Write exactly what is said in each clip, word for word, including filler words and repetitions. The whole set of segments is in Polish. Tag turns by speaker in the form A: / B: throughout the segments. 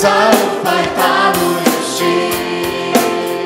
A: Zaufaj Panu już dziś.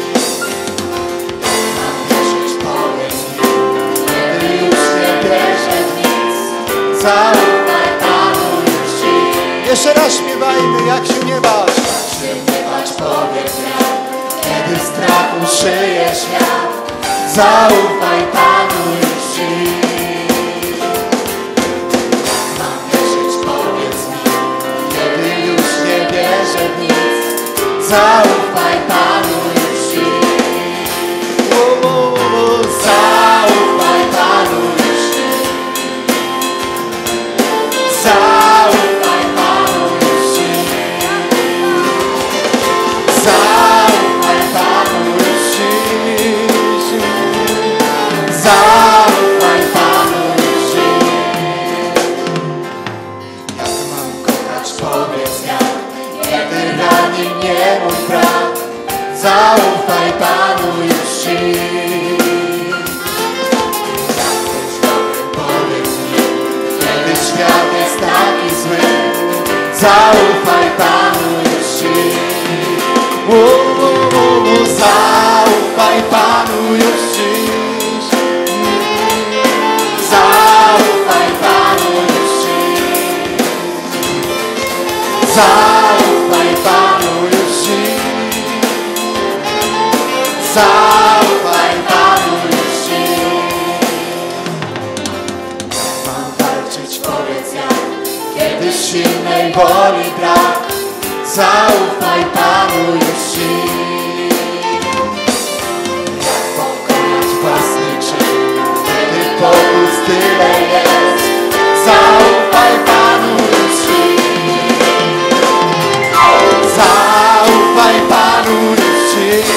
A: Mam wierzyć, powiedz mi, kiedy już nie wierzę w nic. Zaufaj Panu już dziś.
B: Jeszcze raz śpiewajmy, jak się nie bać.
A: Jak się nie bać, powiedz jak, kiedy strachu szyje świat. Zaufaj Panu już dziś. Mam wierzyć, powiedz mi, kiedy już nie wierzę w nic. Zaufaj Panu już dziś.
B: O, o, o,
A: Zaufaj Panu już dziś. Zaufaj Panu już dziś. Zaufaj Panu już dziś. Zaufaj Panu już dziś. Jak mam kochać, powiedz jak, kiedy rani mnie mój brak. Zaufaj Panu już dziś. Jak być dobrym, powiedz mi, kiedy świat jest taki zły. Zaufaj Panu już dziś. O, o, o, o, zaufaj Panu już dziś. Zaufaj Panu już dziś. Zaufaj Panu już dziś. Zaufaj Panu już dziś. Jak mam walczyć, powiedz jak, kiedy silnej woli brak. Zaufaj Panu już dziś. Jak pokonać własny grzech, kiedy pokus tyle jest. Zaufaj Panu już dziś. Zaufaj Panu już dziś.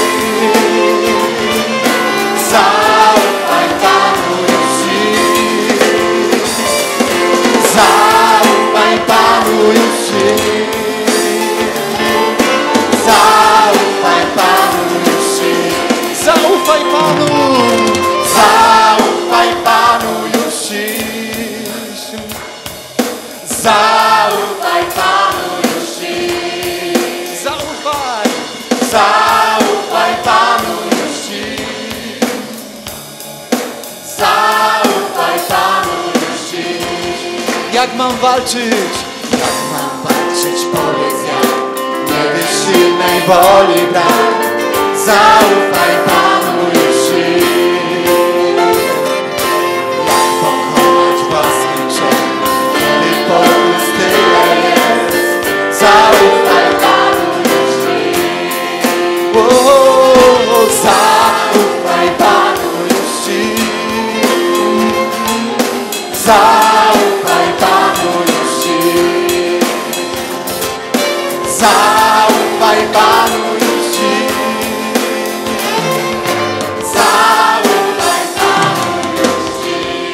A: Zaufaj Panu już dziś. Zaufaj Panu już dziś. Zaufaj Panu już dziś.
B: zaufaj Panu.
A: Zaufaj Panu już dziś. Zaufaj Panu już dziś.
B: Zaufaj.
A: Zaufaj Panu już dziś. Zaufaj Panu już dziś.
B: Jak mam walczyć?
A: Jak mam walczyć, powiedz jak, kiedy silnej woli brak. Zaufaj Panu już dziś. Jak pokonać własny grzech, kiedy pokus tyle jest. Zaufaj Panu już dziś. O, zaufaj Panu już dziś. Zaufaj Panu już dziś. Zaufaj Panu już dziś. Zaufaj Panu już dziś.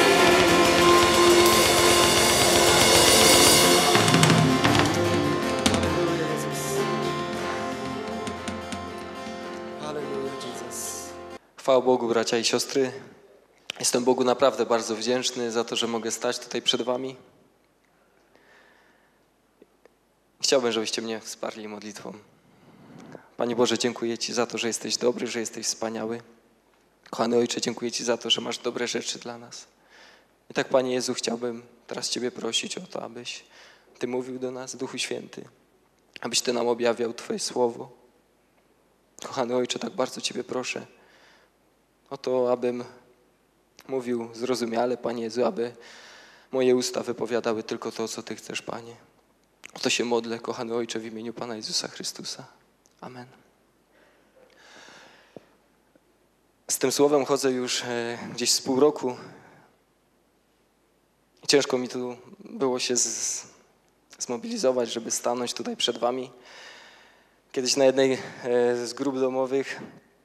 B: Hallelujah, Jesus. Chwała Bogu, bracia i siostry. Jestem Bogu naprawdę bardzo wdzięczny za to, że mogę stać tutaj przed wami. Chciałbym, żebyście mnie wsparli modlitwą. Panie Boże, dziękuję Ci za to, że jesteś dobry, że jesteś wspaniały. Kochany Ojcze, dziękuję Ci za to, że masz dobre rzeczy dla nas. I tak, Panie Jezu, chciałbym teraz Ciebie prosić o to, abyś Ty mówił do nas, Duchu Święty, abyś Ty nam objawiał Twoje Słowo. Kochany Ojcze, tak bardzo Ciebie proszę o to, abym mówił zrozumiale, Panie Jezu, aby moje usta wypowiadały tylko to, co Ty chcesz, Panie. O to się modlę, kochany Ojcze, w imieniu Pana Jezusa Chrystusa. Amen. Z tym słowem chodzę już e, gdzieś z pół roku. Ciężko mi tu było się z, zmobilizować, żeby stanąć tutaj przed wami. Kiedyś na jednej e, z grup domowych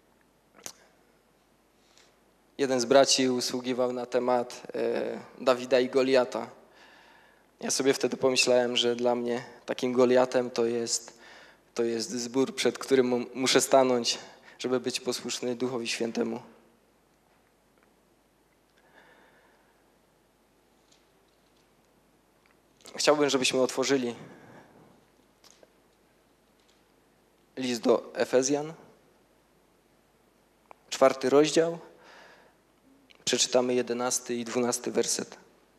B: jeden z braci usługiwał na temat e, Dawida i Goliata. Ja sobie wtedy pomyślałem, że dla mnie takim Goliatem to jest, to jest zbór, przed którym muszę stanąć, żeby być posłuszny Duchowi Świętemu. Chciałbym, żebyśmy otworzyli list do Efezjan, czwarty rozdział, przeczytamy jedenasty i dwunasty werset.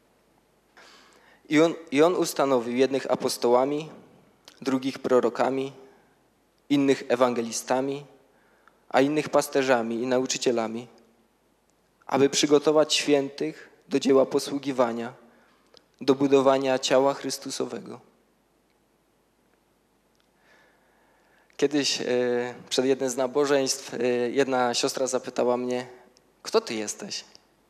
B: I on, I on ustanowił jednych apostołami, drugich prorokami, innych ewangelistami, a innych pasterzami i nauczycielami, aby przygotować świętych do dzieła posługiwania, do budowania ciała Chrystusowego. Kiedyś e, przed jednym z nabożeństw e, jedna siostra zapytała mnie, kto ty jesteś?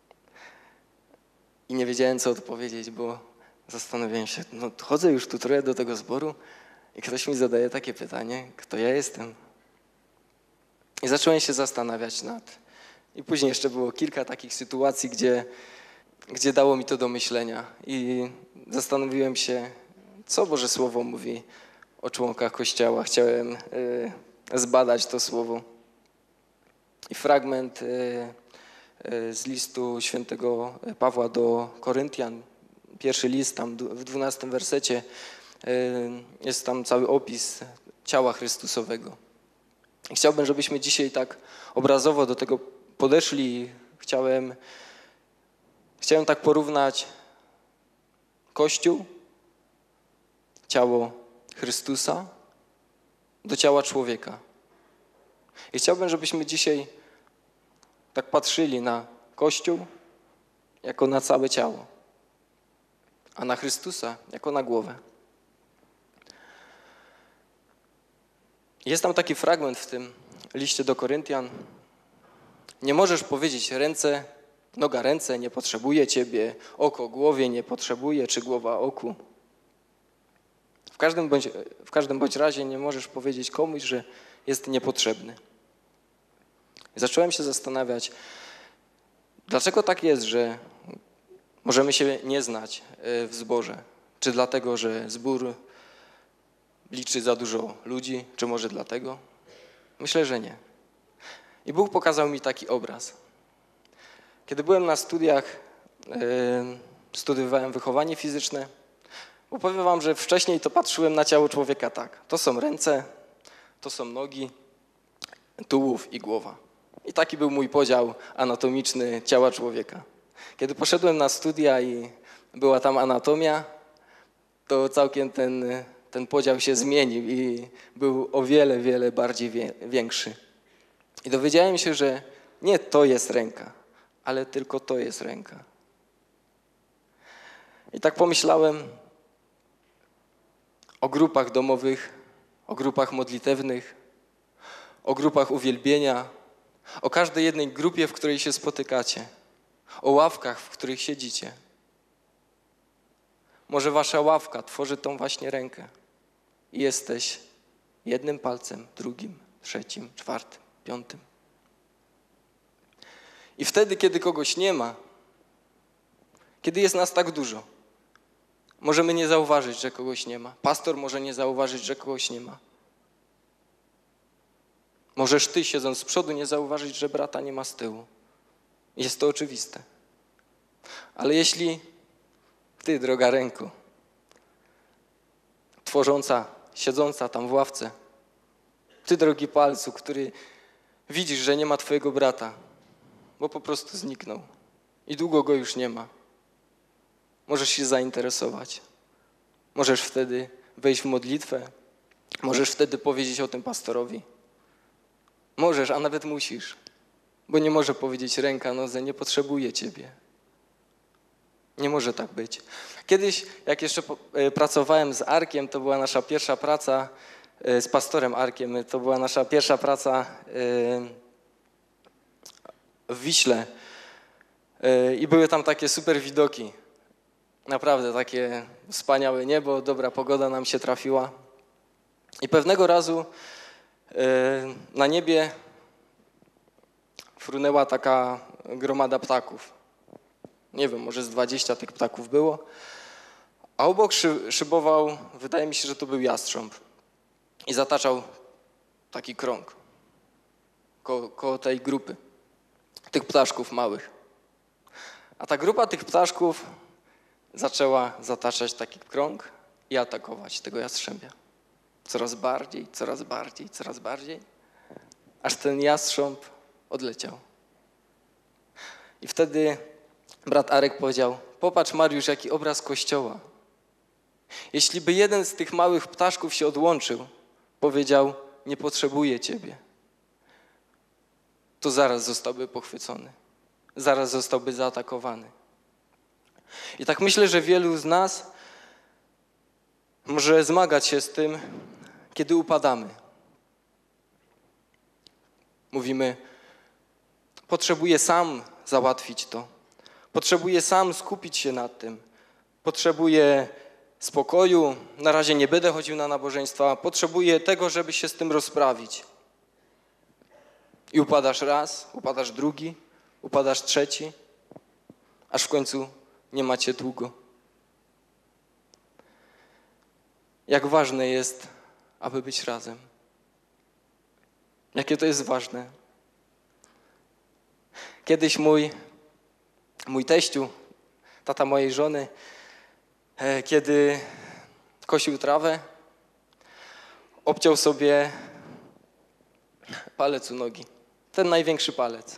B: I nie wiedziałem, co odpowiedzieć, bo zastanawiałem się, no chodzę już tu trochę do tego zboru i ktoś mi zadaje takie pytanie, kto ja jestem? I zacząłem się zastanawiać nad. I później jeszcze było kilka takich sytuacji, gdzie, gdzie dało mi to do myślenia. I zastanowiłem się, co Boże Słowo mówi o członkach Kościoła. Chciałem y, zbadać to słowo. I fragment y, y, z listu świętego Pawła do Koryntian, pierwszy list, tam w dwunastym wersecie, y, jest tam cały opis ciała Chrystusowego. I chciałbym, żebyśmy dzisiaj tak obrazowo do tego podeszli. Chciałem, chciałem tak porównać Kościół, ciało Chrystusa do ciała człowieka. I chciałbym, żebyśmy dzisiaj tak patrzyli na Kościół jako na całe ciało, a na Chrystusa jako na głowę. Jest tam taki fragment w tym liście do Koryntian. Nie możesz powiedzieć ręce, noga ręce nie potrzebuje ciebie, oko głowie nie potrzebuje, czy głowa oku. W każdym bądź, w każdym bądź razie nie możesz powiedzieć komuś, że jest niepotrzebny. I zacząłem się zastanawiać, dlaczego tak jest, że możemy się nie znać w zborze. Czy dlatego, że zbór liczy za dużo ludzi, czy może dlatego? Myślę, że nie. I Bóg pokazał mi taki obraz. Kiedy byłem na studiach, yy, studiowałem wychowanie fizyczne, bo powiem wam, że wcześniej to patrzyłem na ciało człowieka tak. To są ręce, to są nogi, tułów i głowa. I taki był mój podział anatomiczny ciała człowieka. Kiedy poszedłem na studia i była tam anatomia, to całkiem ten, ten podział się zmienił i był o wiele, wiele bardziej wie, większy. I dowiedziałem się, że nie to jest ręka, ale tylko to jest ręka. I tak pomyślałem o grupach domowych, o grupach modlitewnych, o grupach uwielbienia, o każdej jednej grupie, w której się spotykacie, o ławkach, w których siedzicie. Może wasza ławka tworzy tą właśnie rękę i jesteś jednym palcem, drugim, trzecim, czwartym, piątym. I wtedy, kiedy kogoś nie ma, kiedy jest nas tak dużo, możemy nie zauważyć, że kogoś nie ma. Pastor może nie zauważyć, że kogoś nie ma. Możesz ty, siedząc z przodu, nie zauważyć, że brata nie ma z tyłu. Jest to oczywiste. Ale jeśli ty, droga ręko, tworząca, siedząca tam w ławce, ty, drogi palcu, który widzisz, że nie ma twojego brata, bo po prostu zniknął i długo go już nie ma, możesz się zainteresować. Możesz wtedy wejść w modlitwę, możesz wtedy powiedzieć o tym pastorowi. Możesz, a nawet musisz, bo nie może powiedzieć ręka nodze, nie potrzebuje ciebie. Nie może tak być. Kiedyś, jak jeszcze pracowałem z Arkiem, to była nasza pierwsza praca z pastorem Arkiem, to była nasza pierwsza praca w Wiśle i były tam takie super widoki. Naprawdę takie wspaniałe niebo, dobra pogoda nam się trafiła. I pewnego razu na niebie frunęła taka gromada ptaków. Nie wiem, może z dwadzieścia tych ptaków było. A obok szy, szybował, wydaje mi się, że to był jastrząb. I zataczał taki krąg ko, koło tej grupy, tych ptaszków małych. A ta grupa tych ptaszków zaczęła zataczać taki krąg i atakować tego jastrzębia. Coraz bardziej, coraz bardziej, coraz bardziej, aż ten jastrząb odleciał. I wtedy brat Arek powiedział: popatrz, Mariusz, jaki obraz Kościoła. Jeśli by jeden z tych małych ptaszków się odłączył, powiedział: nie potrzebuję ciebie, to zaraz zostałby pochwycony, zaraz zostałby zaatakowany. I tak myślę, że wielu z nas może zmagać się z tym, kiedy upadamy. Mówimy: potrzebuję sam załatwić to, potrzebuję sam skupić się nad tym, potrzebuję spokoju, na razie nie będę chodził na nabożeństwa, potrzebuję tego, żeby się z tym rozprawić. I upadasz raz, upadasz drugi, upadasz trzeci, aż w końcu nie macie długo. Jak ważne jest, aby być razem. Jakie to jest ważne. Kiedyś mój, mój teściu, tata mojej żony, kiedy kosił trawę, obciął sobie palec u nogi. Ten największy palec.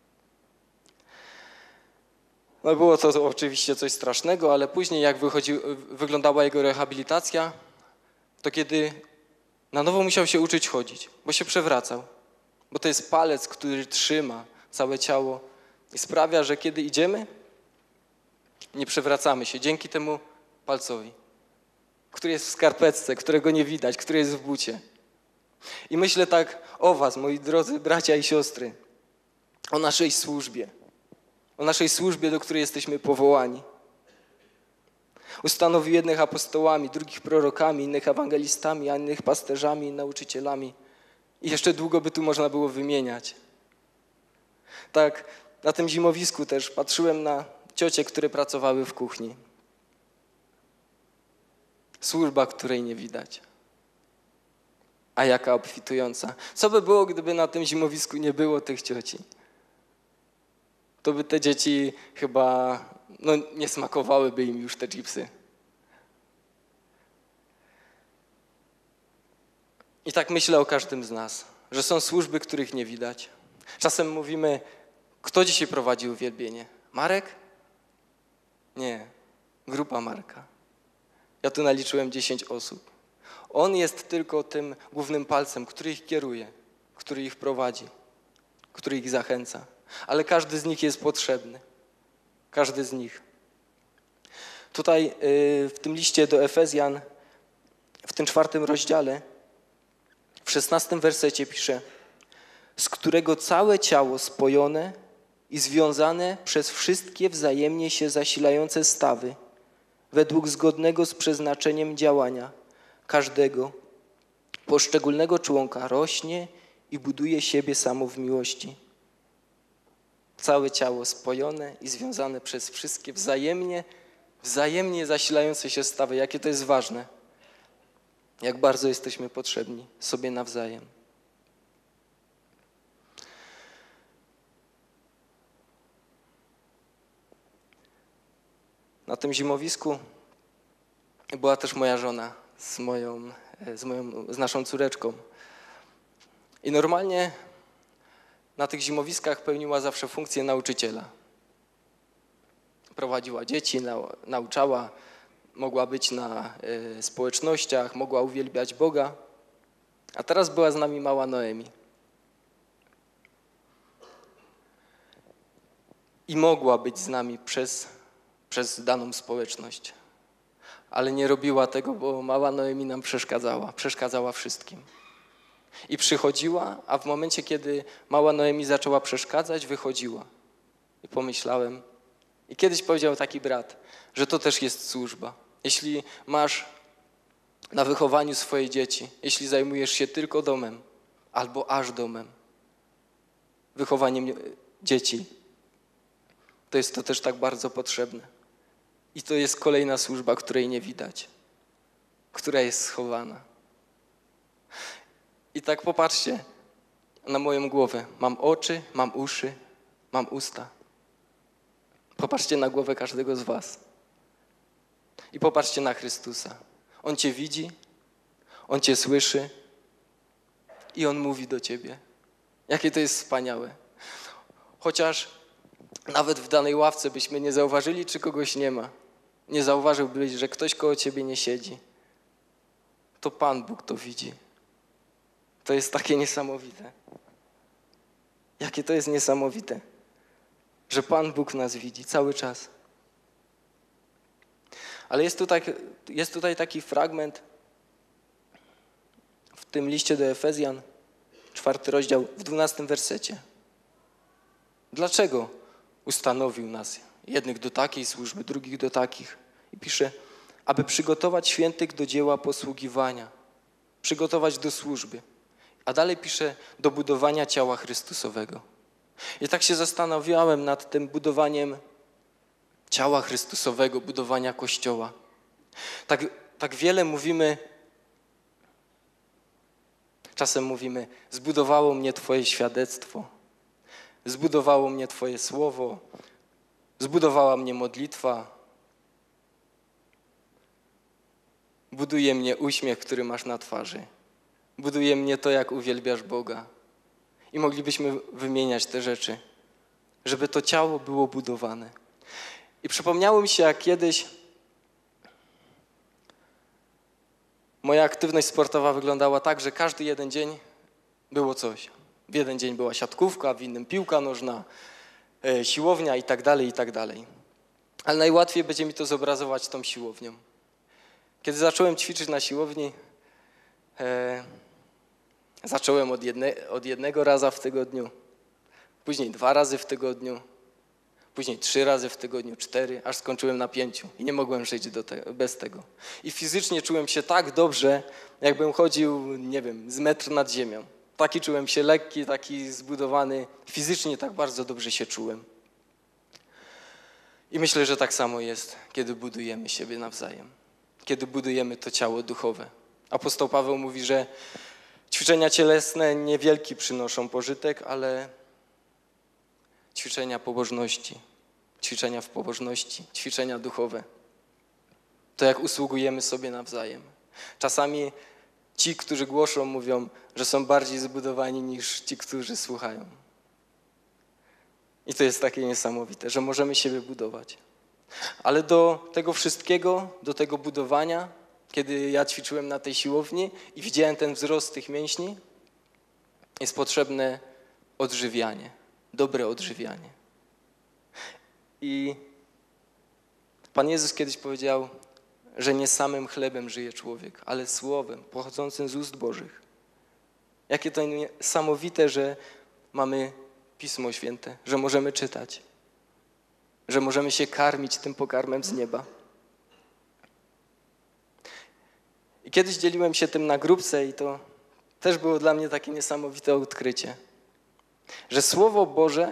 B: No było to oczywiście coś strasznego, ale później jak wychodzi, wyglądała jego rehabilitacja, to kiedy na nowo musiał się uczyć chodzić, bo się przewracał. Bo to jest palec, który trzyma całe ciało i sprawia, że kiedy idziemy, nie przewracamy się dzięki temu palcowi, który jest w skarpetce, którego nie widać, który jest w bucie. I myślę tak o was, moi drodzy bracia i siostry, o naszej służbie, o naszej służbie, do której jesteśmy powołani. Ustanowił jednych apostołami, drugich prorokami, innych ewangelistami, a innych pasterzami i nauczycielami. I jeszcze długo by tu można było wymieniać. Tak, na tym zimowisku też patrzyłem na ciocie, które pracowały w kuchni. Służba, której nie widać. A jaka obfitująca. Co by było, gdyby na tym zimowisku nie było tych cioci? To by te dzieci chyba, no nie smakowałyby im już te chipsy. I tak myślę o każdym z nas, że są służby, których nie widać. Czasem mówimy: kto dzisiaj prowadzi uwielbienie? Marek? Nie, grupa Marka. Ja tu naliczyłem dziesięć osób. On jest tylko tym głównym palcem, który ich kieruje, który ich prowadzi, który ich zachęca. Ale każdy z nich jest potrzebny. Każdy z nich. Tutaj w tym liście do Efezjan, w tym czwartym rozdziale, w szesnastym wersecie pisze: z którego całe ciało spojone i związane przez wszystkie wzajemnie się zasilające stawy, według zgodnego z przeznaczeniem działania każdego poszczególnego członka rośnie i buduje siebie samo w miłości. Całe ciało spojone i związane przez wszystkie wzajemnie, wzajemnie zasilające się stawy. Jakie to jest ważne. Jak bardzo jesteśmy potrzebni sobie nawzajem. Na tym zimowisku była też moja żona z moją, z moją, z naszą córeczką. I normalnie na tych zimowiskach pełniła zawsze funkcję nauczyciela. Prowadziła dzieci, nau, nauczała, mogła być na y, społecznościach, mogła uwielbiać Boga. A teraz była z nami mała Noemi. I mogła być z nami przez, przez daną społeczność. Ale nie robiła tego, bo mała Noemi nam przeszkadzała. Przeszkadzała wszystkim. I przychodziła, a w momencie, kiedy mała Noemi zaczęła przeszkadzać, wychodziła. I pomyślałem, i kiedyś powiedział taki brat, że to też jest służba. Jeśli masz na wychowaniu swoje dzieci, jeśli zajmujesz się tylko domem, albo aż domem, wychowaniem dzieci, to jest to też tak bardzo potrzebne. I to jest kolejna służba, której nie widać, która jest schowana. I tak popatrzcie na moją głowę. Mam oczy, mam uszy, mam usta. Popatrzcie na głowę każdego z was. I popatrzcie na Chrystusa. On cię widzi, On Cię słyszy i On mówi do Ciebie. Jakie to jest wspaniałe. Chociaż nawet w danej ławce byśmy nie zauważyli, czy kogoś nie ma. Nie zauważyłbyś, że ktoś koło Ciebie nie siedzi. To Pan Bóg to widzi. To jest takie niesamowite. Jakie to jest niesamowite, że Pan Bóg nas widzi cały czas. Ale jest tutaj, jest tutaj taki fragment w tym liście do Efezjan, czwarty rozdział, w dwunastym wersecie. Dlaczego ustanowił nas jednych do takiej służby, drugich do takich? I pisze, aby przygotować świętych do dzieła posługiwania, przygotować do służby. A dalej pisze, do budowania ciała Chrystusowego. I tak się zastanawiałem nad tym budowaniem ciała Chrystusowego, budowania Kościoła. Tak, tak wiele mówimy, czasem mówimy, zbudowało mnie Twoje świadectwo, zbudowało mnie Twoje słowo, zbudowała mnie modlitwa, buduje mnie uśmiech, który masz na twarzy, buduje mnie to, jak uwielbiasz Boga. I moglibyśmy wymieniać te rzeczy, żeby to ciało było budowane. I przypomniało mi się, jak kiedyś moja aktywność sportowa wyglądała tak, że każdy jeden dzień było coś. W jeden dzień była siatkówka, w innym piłka nożna, e, siłownia i tak dalej, i tak dalej. Ale najłatwiej będzie mi to zobrazować tą siłownią. Kiedy zacząłem ćwiczyć na siłowni, e, zacząłem od, jedne, od jednego raza w tygodniu, później dwa razy w tygodniu, później trzy razy w tygodniu, cztery, aż skończyłem na pięciu i nie mogłem żyć do te, bez tego. I fizycznie czułem się tak dobrze, jakbym chodził, nie wiem, z metr nad ziemią. Taki czułem się lekki, taki zbudowany, fizycznie tak bardzo dobrze się czułem. I myślę, że tak samo jest, kiedy budujemy siebie nawzajem, kiedy budujemy to ciało duchowe. Apostoł Paweł mówi, że ćwiczenia cielesne niewielki przynoszą pożytek, ale ćwiczenia pobożności, ćwiczenia w pobożności, ćwiczenia duchowe. To jak usługujemy sobie nawzajem. Czasami ci, którzy głoszą, mówią, że są bardziej zbudowani niż ci, którzy słuchają. I to jest takie niesamowite, że możemy siebie budować. Ale do tego wszystkiego, do tego budowania, kiedy ja ćwiczyłem na tej siłowni i widziałem ten wzrost tych mięśni, jest potrzebne odżywianie, dobre odżywianie. I Pan Jezus kiedyś powiedział, że nie samym chlebem żyje człowiek, ale słowem pochodzącym z ust Bożych. Jakie to niesamowite, że mamy Pismo Święte, że możemy czytać, że możemy się karmić tym pokarmem z nieba. I kiedyś dzieliłem się tym na grupce i to też było dla mnie takie niesamowite odkrycie, że Słowo Boże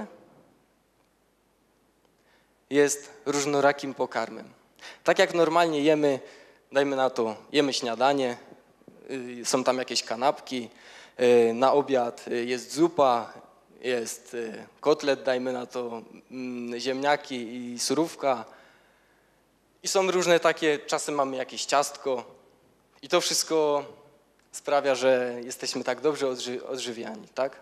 B: jest różnorakim pokarmem. Tak jak normalnie jemy, dajmy na to, jemy śniadanie, są tam jakieś kanapki, na obiad jest zupa, jest kotlet, dajmy na to, ziemniaki i surówka. I są różne takie, czasem mamy jakieś ciastko i to wszystko sprawia, że jesteśmy tak dobrze odży- odżywiani, tak?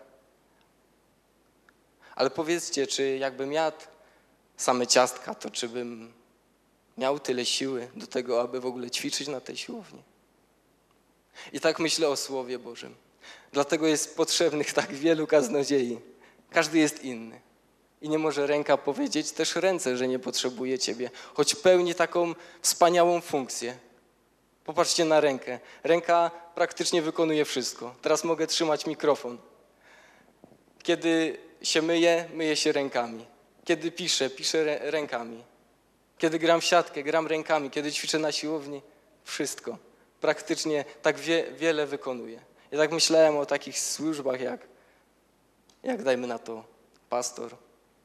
B: Ale powiedzcie, czy jakbym jadł same ciastka, to czy bym miał tyle siły do tego, aby w ogóle ćwiczyć na tej siłowni? I tak myślę o Słowie Bożym. Dlatego jest potrzebnych tak wielu kaznodziei. Każdy jest inny. I nie może ręka powiedzieć też ręce, że nie potrzebuje Ciebie, choć pełni taką wspaniałą funkcję. Popatrzcie na rękę. Ręka praktycznie wykonuje wszystko. Teraz mogę trzymać mikrofon. Kiedy się myję, myję się rękami. Kiedy piszę, piszę rękami. Kiedy gram w siatkę, gram rękami. Kiedy ćwiczę na siłowni, wszystko. Praktycznie tak wie, wiele wykonuję. Ja tak myślałem o takich służbach jak, jak dajmy na to, pastor.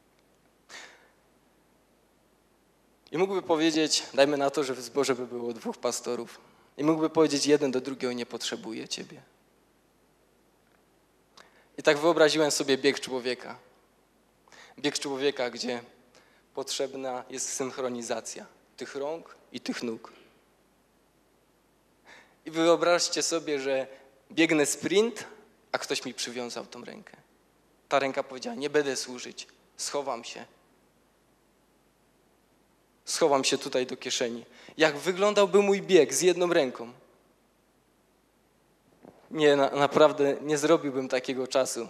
B: I mógłby powiedzieć, dajmy na to, że w zborze by było dwóch pastorów. I mógłby powiedzieć jeden do drugiego, nie potrzebuję Ciebie. I tak wyobraziłem sobie bieg człowieka. Bieg człowieka, gdzie potrzebna jest synchronizacja tych rąk i tych nóg. I wyobraźcie sobie, że biegnę sprint, a ktoś mi przywiązał tą rękę. Ta ręka powiedziała, nie będę służyć, schowam się. Schowam się tutaj do kieszeni. Jak wyglądałby mój bieg z jedną ręką? Nie, na, naprawdę nie zrobiłbym takiego czasu.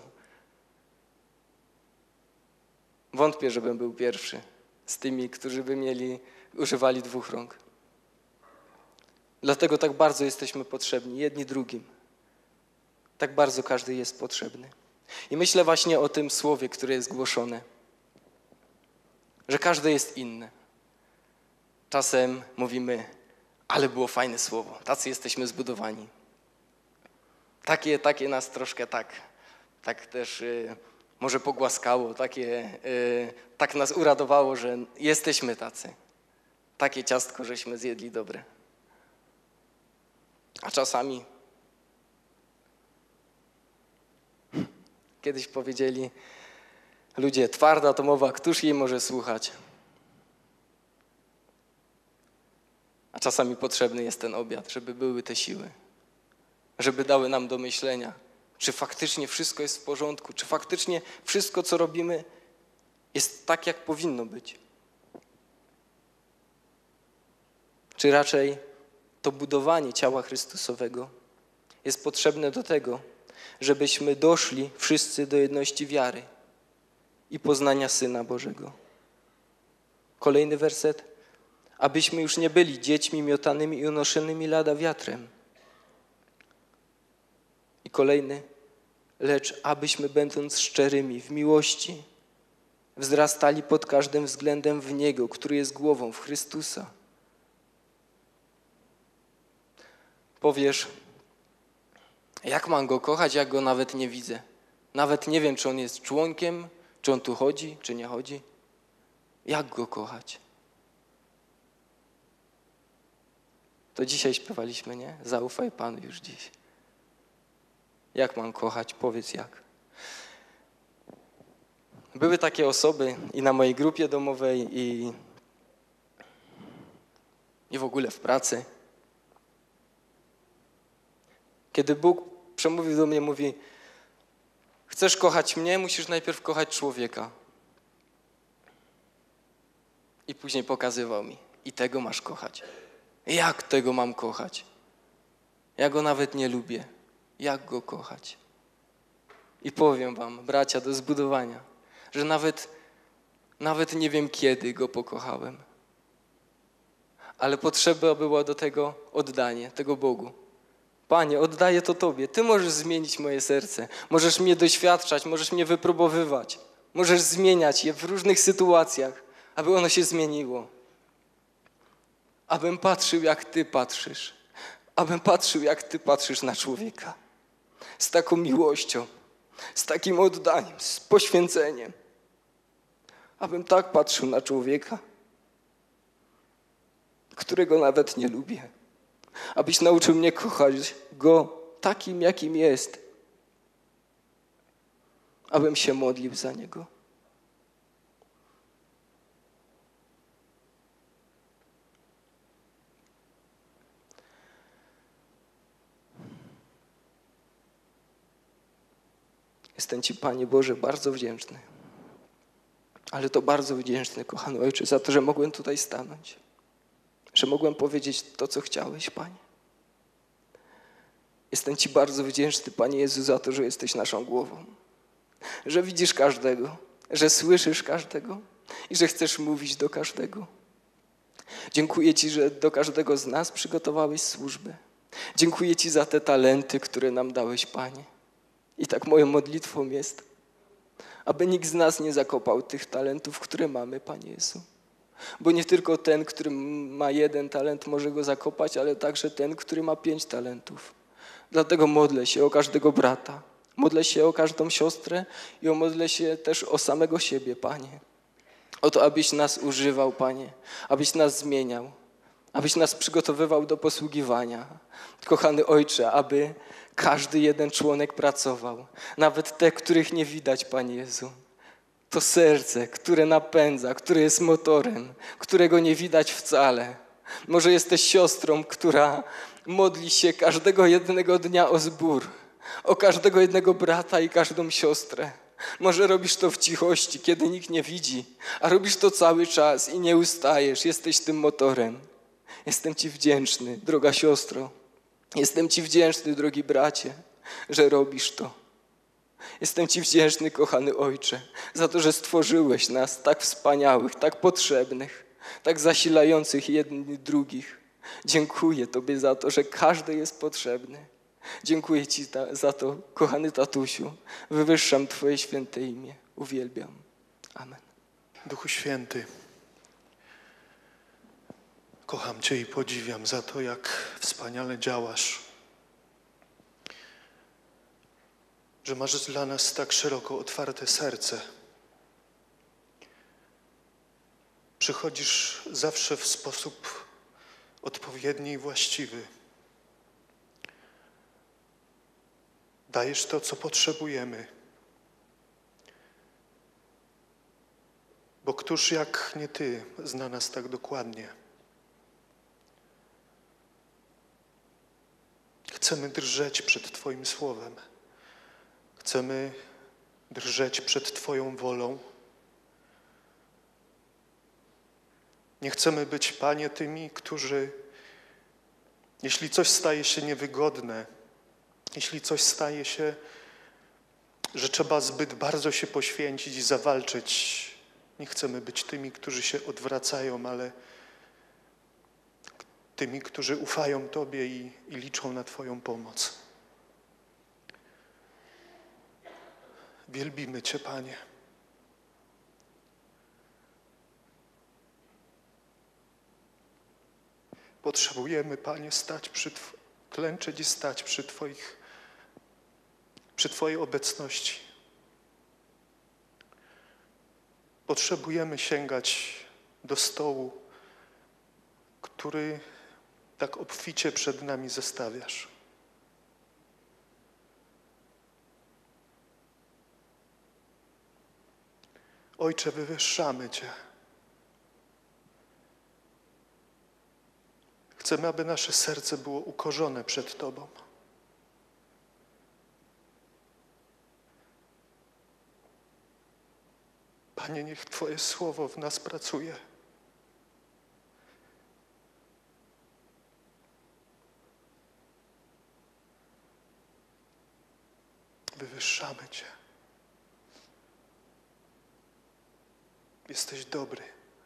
B: Wątpię, żebym był pierwszy z tymi, którzy by mieli, używali dwóch rąk. Dlatego tak bardzo jesteśmy potrzebni, jedni drugim. Tak bardzo każdy jest potrzebny. I myślę właśnie o tym słowie, które jest głoszone, że każdy jest inny. Czasem mówimy, ale było fajne słowo, tacy jesteśmy zbudowani. Takie, takie nas troszkę tak, tak też y, może pogłaskało, takie, y, tak nas uradowało, że jesteśmy tacy. Takie ciastko, żeśmy zjedli dobre. A czasami kiedyś powiedzieli ludzie, twarda to mowa, któż jej może słuchać? A czasami potrzebny jest ten obiad, żeby były te siły, żeby dały nam do myślenia, czy faktycznie wszystko jest w porządku, czy faktycznie wszystko, co robimy, jest tak, jak powinno być. Czy raczej to budowanie ciała Chrystusowego jest potrzebne do tego, żebyśmy doszli wszyscy do jedności wiary i poznania Syna Bożego. Kolejny werset. Abyśmy już nie byli dziećmi miotanymi i unoszonymi lada wiatrem. I kolejny. Lecz abyśmy będąc szczerymi w miłości wzrastali pod każdym względem w Niego, który jest głową, w Chrystusa. Powiesz, jak mam Go kochać, jak Go nawet nie widzę? Nawet nie wiem, czy On jest członkiem, czy On tu chodzi, czy nie chodzi. Jak Go kochać? To dzisiaj śpiewaliśmy, nie? Zaufaj Panu już dziś. Jak mam kochać? Powiedz jak. Były takie osoby i na mojej grupie domowej, i, i w ogóle w pracy. Kiedy Bóg przemówił do mnie, mówi, chcesz kochać mnie, musisz najpierw kochać człowieka. I później pokazywał mi, i tego masz kochać. Jak tego mam kochać? Ja go nawet nie lubię. Jak go kochać? I powiem wam, bracia, do zbudowania, że nawet, nawet nie wiem, kiedy go pokochałem. Ale potrzeba było do tego oddanie, tego Bogu. Panie, oddaję to Tobie. Ty możesz zmienić moje serce. Możesz mnie doświadczać, możesz mnie wypróbowywać. Możesz zmieniać je w różnych sytuacjach, aby ono się zmieniło. Abym patrzył, jak Ty patrzysz. Abym patrzył, jak Ty patrzysz na człowieka. Z taką miłością, z takim oddaniem, z poświęceniem. Abym tak patrzył na człowieka, którego nawet nie lubię. Abyś nauczył mnie kochać Go takim, jakim jest. Abym się modlił za Niego. Jestem Ci, Panie Boże, bardzo wdzięczny. Ale to bardzo wdzięczny, kochany Ojcze, za to, że mogłem tutaj stanąć. Że mogłem powiedzieć to, co chciałeś, Panie. Jestem Ci bardzo wdzięczny, Panie Jezu, za to, że jesteś naszą głową. Że widzisz każdego, że słyszysz każdego i że chcesz mówić do każdego. Dziękuję Ci, że do każdego z nas przygotowałeś służbę. Dziękuję Ci za te talenty, które nam dałeś, Panie. I tak moją modlitwą jest, aby nikt z nas nie zakopał tych talentów, które mamy, Panie Jezu. Bo nie tylko ten, który ma jeden talent, może go zakopać, ale także ten, który ma pięć talentów. Dlatego modlę się o każdego brata, modlę się o każdą siostrę i modlę się też o samego siebie, Panie. O to, abyś nas używał, Panie, abyś nas zmieniał, abyś nas przygotowywał do posługiwania. Kochany Ojcze, aby każdy jeden członek pracował, nawet te, których nie widać, Panie Jezu. To serce, które napędza, które jest motorem, którego nie widać wcale. Może jesteś siostrą, która modli się każdego jednego dnia o zbór, o każdego jednego brata i każdą siostrę. Może robisz to w cichości, kiedy nikt nie widzi, a robisz to cały czas i nie ustajesz. Jesteś tym motorem. Jestem Ci wdzięczny, droga siostro. Jestem Ci wdzięczny, drogi bracie, że robisz to. Jestem Ci wdzięczny, kochany Ojcze, za to, że stworzyłeś nas tak wspaniałych, tak potrzebnych, tak zasilających jednych drugich. Dziękuję Tobie za to, że każdy jest potrzebny. Dziękuję Ci ta, za to, kochany tatusiu. Wywyższam Twoje święte imię. Uwielbiam. Amen.
C: Duchu Święty, kocham Cię i podziwiam za to, jak wspaniale działasz, że masz dla nas tak szeroko otwarte serce. Przychodzisz zawsze w sposób odpowiedni i właściwy. Dajesz to, co potrzebujemy. Bo któż jak nie Ty zna nas tak dokładnie? Chcemy drżeć przed Twoim słowem. Chcemy drżeć przed Twoją wolą. Nie chcemy być, Panie, tymi, którzy, jeśli coś staje się niewygodne, jeśli coś staje się, że trzeba zbyt bardzo się poświęcić i zawalczyć, nie chcemy być tymi, którzy się odwracają, ale tymi, którzy ufają Tobie i, i liczą na Twoją pomoc. Wielbimy Cię, Panie. Potrzebujemy, Panie, stać przy Tw- klęczeć i stać przy Twoich, przy Twojej obecności. Potrzebujemy sięgać do stołu, który tak obficie przed nami zestawiasz. Ojcze, wywyższamy Cię. Chcemy, aby nasze serce było ukorzone przed Tobą. Panie, niech Twoje słowo w nas pracuje. Wywyższamy Cię. Jesteś dobry.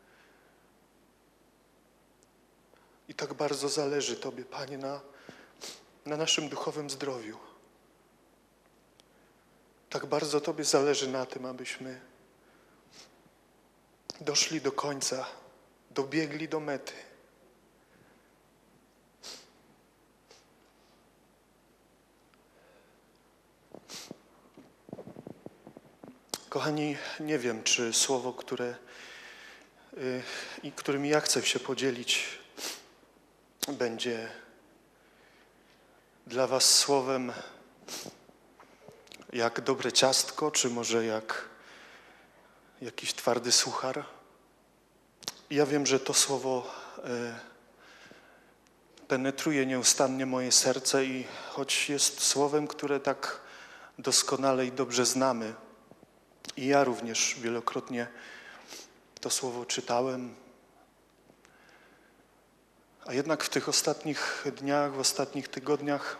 C: I tak bardzo zależy Tobie, Panie, na, na naszym duchowym zdrowiu. Tak bardzo Tobie zależy na tym, abyśmy doszli do końca, dobiegli do mety. Kochani, nie wiem, czy słowo, które, yy, którym ja chcę się podzielić, będzie dla was słowem jak dobre ciastko, czy może jak jakiś twardy suchar. Ja wiem, że to słowo e, penetruje nieustannie moje serce i choć jest słowem, które tak doskonale i dobrze znamy, i ja również wielokrotnie to słowo czytałem, a jednak w tych ostatnich dniach, w ostatnich tygodniach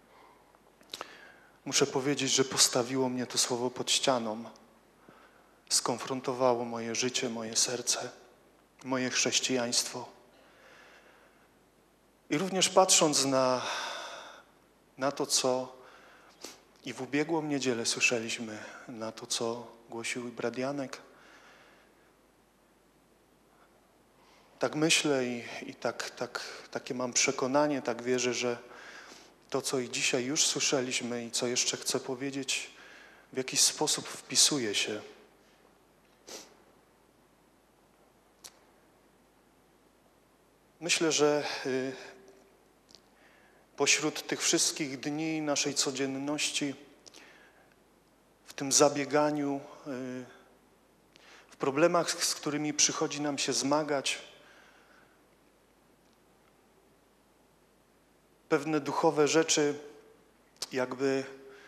C: muszę powiedzieć, że postawiło mnie to słowo pod ścianą. Skonfrontowało moje życie, moje serce, moje chrześcijaństwo. I również patrząc na, na to, co i w ubiegłą niedzielę słyszeliśmy, na to, co głosił brat Janek, tak myślę i, i tak, tak, takie mam przekonanie, tak wierzę, że to, co i dzisiaj już słyszeliśmy i co jeszcze chcę powiedzieć, w jakiś sposób wpisuje się. Myślę, że y, pośród tych wszystkich dni naszej codzienności, w tym zabieganiu, y, w problemach, z którymi przychodzi nam się zmagać, pewne duchowe rzeczy jakby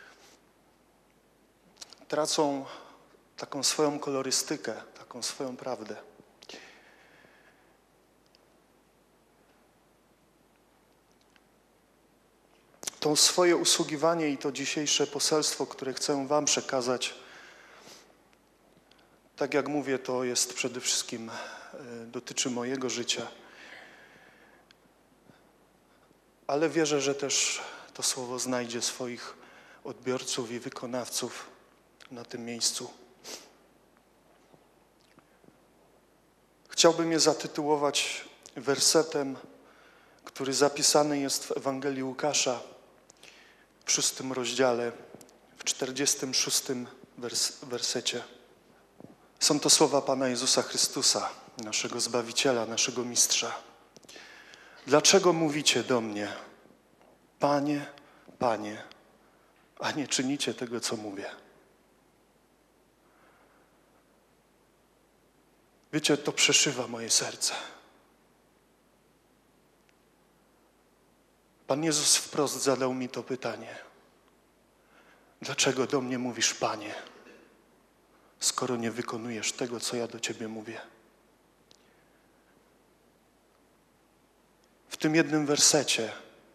C: tracą taką swoją kolorystykę, taką swoją prawdę. To swoje usługiwanie i to dzisiejsze poselstwo, które chcę wam przekazać, tak jak mówię, to jest przede wszystkim, dotyczy mojego życia. Ale wierzę, że też to słowo znajdzie swoich odbiorców i wykonawców na tym miejscu. Chciałbym je zatytułować wersetem, który zapisany jest w Ewangelii Łukasza w szóstym rozdziale, w czterdziestym szóstym wers wersecie. Są to słowa Pana Jezusa Chrystusa, naszego Zbawiciela, naszego Mistrza. Dlaczego mówicie do mnie, Panie, Panie, a nie czynicie tego, co mówię? Wiecie, to przeszywa moje serce. Pan Jezus wprost zadał mi to pytanie. Dlaczego do mnie mówisz, Panie, skoro nie wykonujesz tego, co ja do Ciebie mówię? W tym jednym wersecie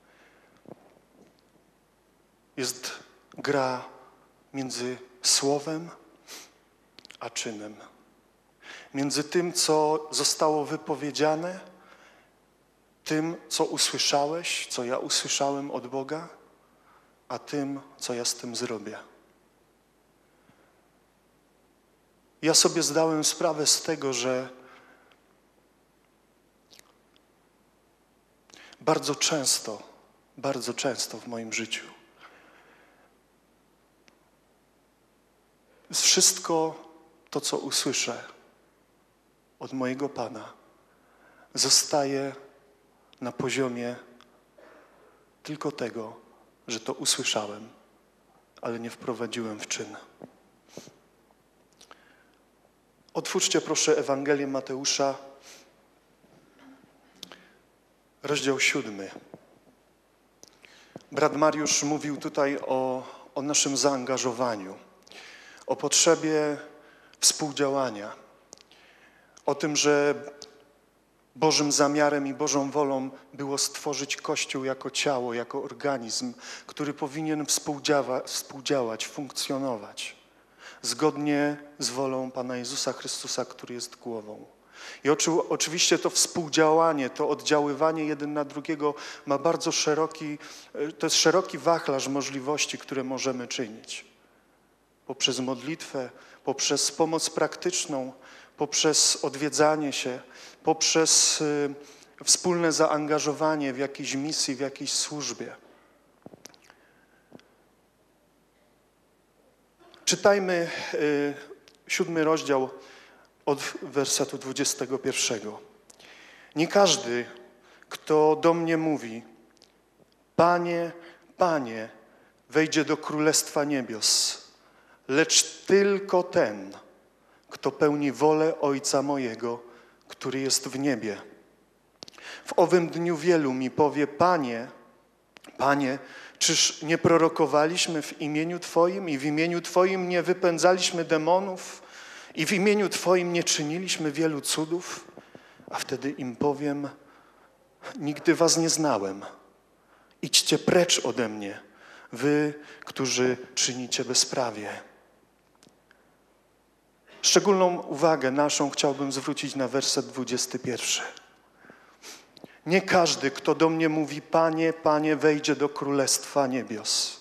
C: jest gra między słowem a czynem. Między tym, co zostało wypowiedziane, tym, co usłyszałeś, co ja usłyszałem od Boga, a tym, co ja z tym zrobię. Ja sobie zdałem sprawę z tego, że bardzo często, bardzo często w moim życiu wszystko to, co usłyszę od mojego Pana, zostaje na poziomie tylko tego, że to usłyszałem, ale nie wprowadziłem w czyn. Otwórzcie proszę Ewangelię Mateusza, rozdział siódmy. Brat Mariusz mówił tutaj o, o naszym zaangażowaniu, o potrzebie współdziałania, o tym, że Bożym zamiarem i Bożą wolą było stworzyć Kościół jako ciało, jako organizm, który powinien współdziała, współdziałać, funkcjonować zgodnie z wolą Pana Jezusa Chrystusa, który jest głową. I oczy, oczywiście to współdziałanie, to oddziaływanie jeden na drugiego ma bardzo szeroki, to jest szeroki wachlarz możliwości, które możemy czynić. Poprzez modlitwę, poprzez pomoc praktyczną, poprzez odwiedzanie się, poprzez y, wspólne zaangażowanie w jakiejś misji, w jakiejś służbie. Czytajmy y, siódmy rozdział od wersetu dwudziestego pierwszego. Nie każdy, kto do mnie mówi, Panie, Panie, wejdzie do Królestwa Niebios, lecz tylko ten, kto pełni wolę Ojca mojego, który jest w niebie. W owym dniu wielu mi powie, Panie, Panie, czyż nie prorokowaliśmy w imieniu Twoim i w imieniu Twoim nie wypędzaliśmy demonów i w imieniu Twoim nie czyniliśmy wielu cudów? A wtedy im powiem, nigdy was nie znałem. Idźcie precz ode mnie, wy, którzy czynicie bezprawie. Szczególną uwagę naszą chciałbym zwrócić na werset dwudziesty pierwszy. Nie każdy, kto do mnie mówi, Panie, Panie, wejdzie do Królestwa Niebios.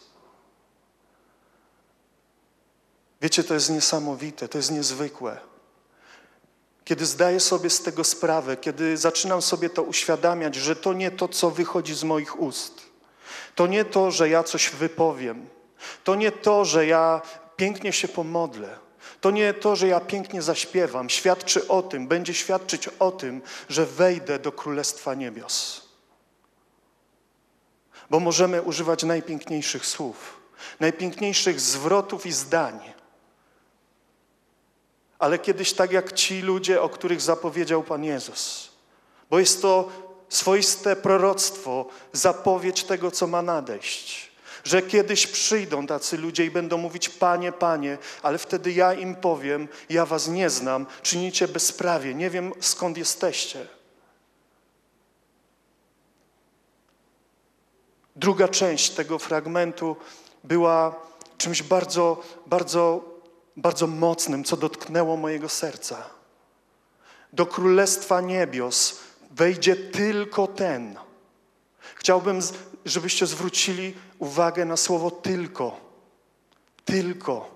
C: Wiecie, to jest niesamowite, to jest niezwykłe. Kiedy zdaję sobie z tego sprawę, kiedy zaczynam sobie to uświadamiać, że to nie to, co wychodzi z moich ust. To nie to, że ja coś wypowiem. To nie to, że ja pięknie się pomodlę. To nie to, że ja pięknie zaśpiewam. Świadczy o tym, będzie świadczyć o tym, że wejdę do Królestwa Niebios. Bo możemy używać najpiękniejszych słów, najpiękniejszych zwrotów i zdań. Ale kiedyś tak jak ci ludzie, o których zapowiedział Pan Jezus. Bo jest to swoiste proroctwo, zapowiedź tego, co ma nadejść. Że kiedyś przyjdą tacy ludzie i będą mówić: Panie, Panie, ale wtedy ja im powiem: ja was nie znam, czynicie bezprawie, nie wiem, skąd jesteście. Druga część tego fragmentu była czymś bardzo, bardzo, bardzo mocnym, co dotknęło mojego serca. Do Królestwa Niebios wejdzie tylko ten. Chciałbym, żebyście zwrócili uwagę na słowo tylko. Tylko.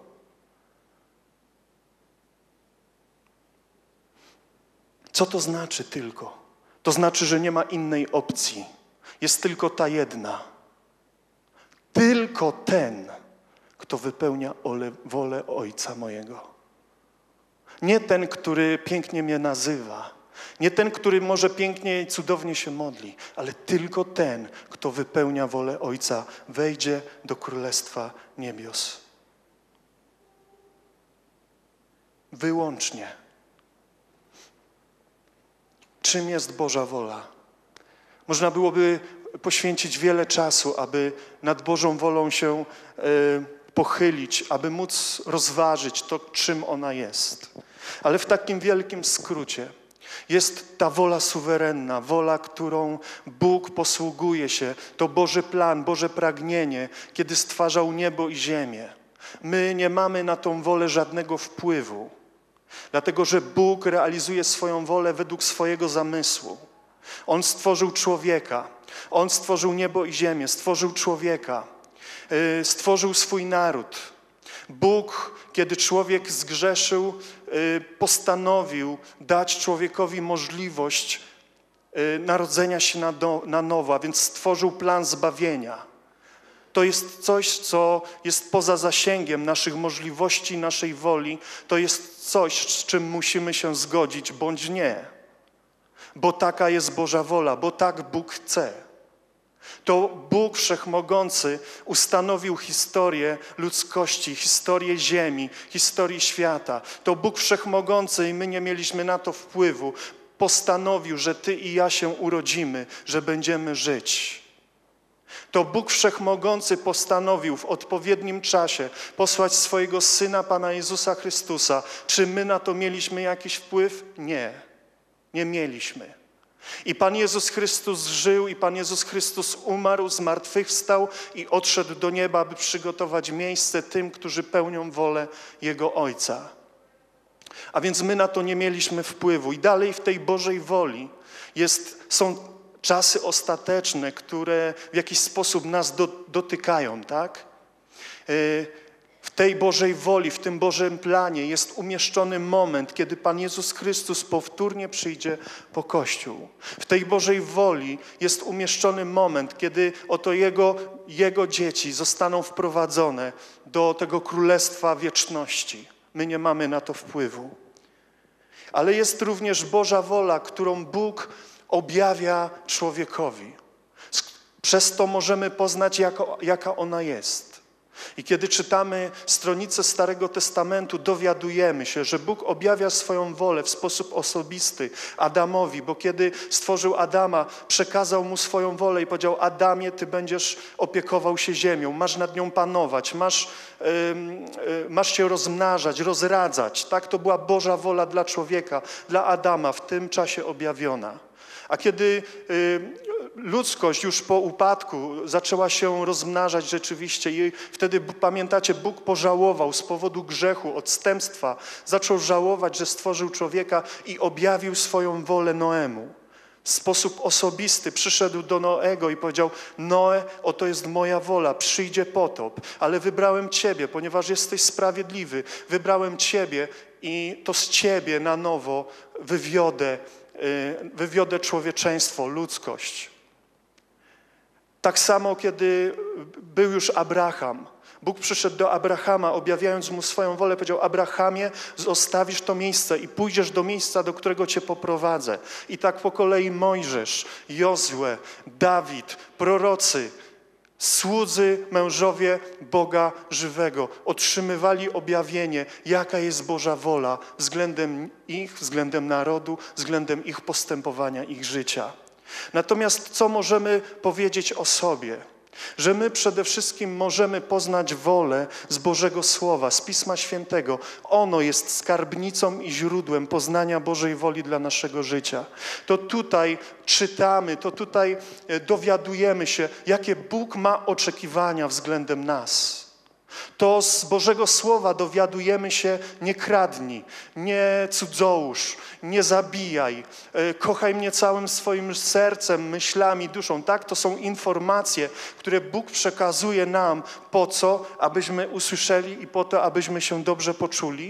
C: Co to znaczy tylko? To znaczy, że nie ma innej opcji. Jest tylko ta jedna. Tylko ten, kto wypełnia wolę Ojca mojego. Nie ten, który pięknie mnie nazywa. Nie ten, który może pięknie i cudownie się modli, ale tylko ten, kto wypełnia wolę Ojca, wejdzie do Królestwa Niebios. Wyłącznie. Czym jest Boża wola? Można byłoby poświęcić wiele czasu, aby nad Bożą wolą się y, pochylić, aby móc rozważyć to, czym ona jest. Ale w takim wielkim skrócie jest ta wola suwerenna, wola, którą Bóg posługuje się. To Boży plan, Boże pragnienie, kiedy stwarzał niebo i ziemię. My nie mamy na tą wolę żadnego wpływu, dlatego że Bóg realizuje swoją wolę według swojego zamysłu. On stworzył człowieka, On stworzył niebo i ziemię, stworzył człowieka, yy, stworzył swój naród. Bóg, kiedy człowiek zgrzeszył, yy, postanowił dać człowiekowi możliwość yy, narodzenia się na, do, na nowo, a więc stworzył plan zbawienia. To jest coś, co jest poza zasięgiem naszych możliwości, naszej woli. To jest coś, z czym musimy się zgodzić, bądź nie. Bo taka jest Boża wola, bo tak Bóg chce. To Bóg Wszechmogący ustanowił historię ludzkości, historię ziemi, historię świata. To Bóg Wszechmogący, i my nie mieliśmy na to wpływu, postanowił, że ty i ja się urodzimy, że będziemy żyć. To Bóg Wszechmogący postanowił w odpowiednim czasie posłać swojego Syna, Pana Jezusa Chrystusa. Czy my na to mieliśmy jakiś wpływ? Nie. Nie mieliśmy. I Pan Jezus Chrystus żył, i Pan Jezus Chrystus umarł, zmartwychwstał i odszedł do nieba, aby przygotować miejsce tym, którzy pełnią wolę Jego Ojca. A więc my na to nie mieliśmy wpływu. I dalej w tej Bożej woli jest, są czasy ostateczne, które w jakiś sposób nas do, dotykają, tak? Yy, W tej Bożej woli, w tym Bożym planie jest umieszczony moment, kiedy Pan Jezus Chrystus powtórnie przyjdzie po Kościół. W tej Bożej woli jest umieszczony moment, kiedy oto Jego, Jego dzieci zostaną wprowadzone do tego Królestwa Wieczności. My nie mamy na to wpływu. Ale jest również Boża wola, którą Bóg objawia człowiekowi. Przez to możemy poznać, jako, jaka ona jest. I kiedy czytamy stronice Starego Testamentu, dowiadujemy się, że Bóg objawia swoją wolę w sposób osobisty Adamowi, bo kiedy stworzył Adama, przekazał mu swoją wolę i powiedział: Adamie, ty będziesz opiekował się ziemią, masz nad nią panować, masz, yy, yy, masz się rozmnażać, rozradzać. Tak, to była Boża wola dla człowieka, dla Adama, w tym czasie objawiona. A kiedy yy, ludzkość już po upadku zaczęła się rozmnażać rzeczywiście i wtedy, pamiętacie, Bóg pożałował z powodu grzechu, odstępstwa. Zaczął żałować, że stworzył człowieka i objawił swoją wolę Noemu. W sposób osobisty przyszedł do Noego i powiedział: Noe, oto jest moja wola, przyjdzie potop, ale wybrałem Ciebie, ponieważ jesteś sprawiedliwy. Wybrałem Ciebie i to z Ciebie na nowo wywiodę, wywiodę człowieczeństwo, ludzkość. Tak samo, kiedy był już Abraham. Bóg przyszedł do Abrahama, objawiając mu swoją wolę, powiedział: Abrahamie, zostawisz to miejsce i pójdziesz do miejsca, do którego cię poprowadzę. I tak po kolei Mojżesz, Jozue, Dawid, prorocy, słudzy, mężowie Boga żywego otrzymywali objawienie, jaka jest Boża wola względem ich, względem narodu, względem ich postępowania, ich życia. Natomiast co możemy powiedzieć o sobie? Że my przede wszystkim możemy poznać wolę z Bożego Słowa, z Pisma Świętego. Ono jest skarbnicą i źródłem poznania Bożej woli dla naszego życia. To tutaj czytamy, to tutaj dowiadujemy się, jakie Bóg ma oczekiwania względem nas. To z Bożego Słowa dowiadujemy się: nie kradnij, nie cudzołóż, nie zabijaj, kochaj mnie całym swoim sercem, myślami, duszą. Tak, to są informacje, które Bóg przekazuje nam po co? Abyśmy usłyszeli i po to, abyśmy się dobrze poczuli?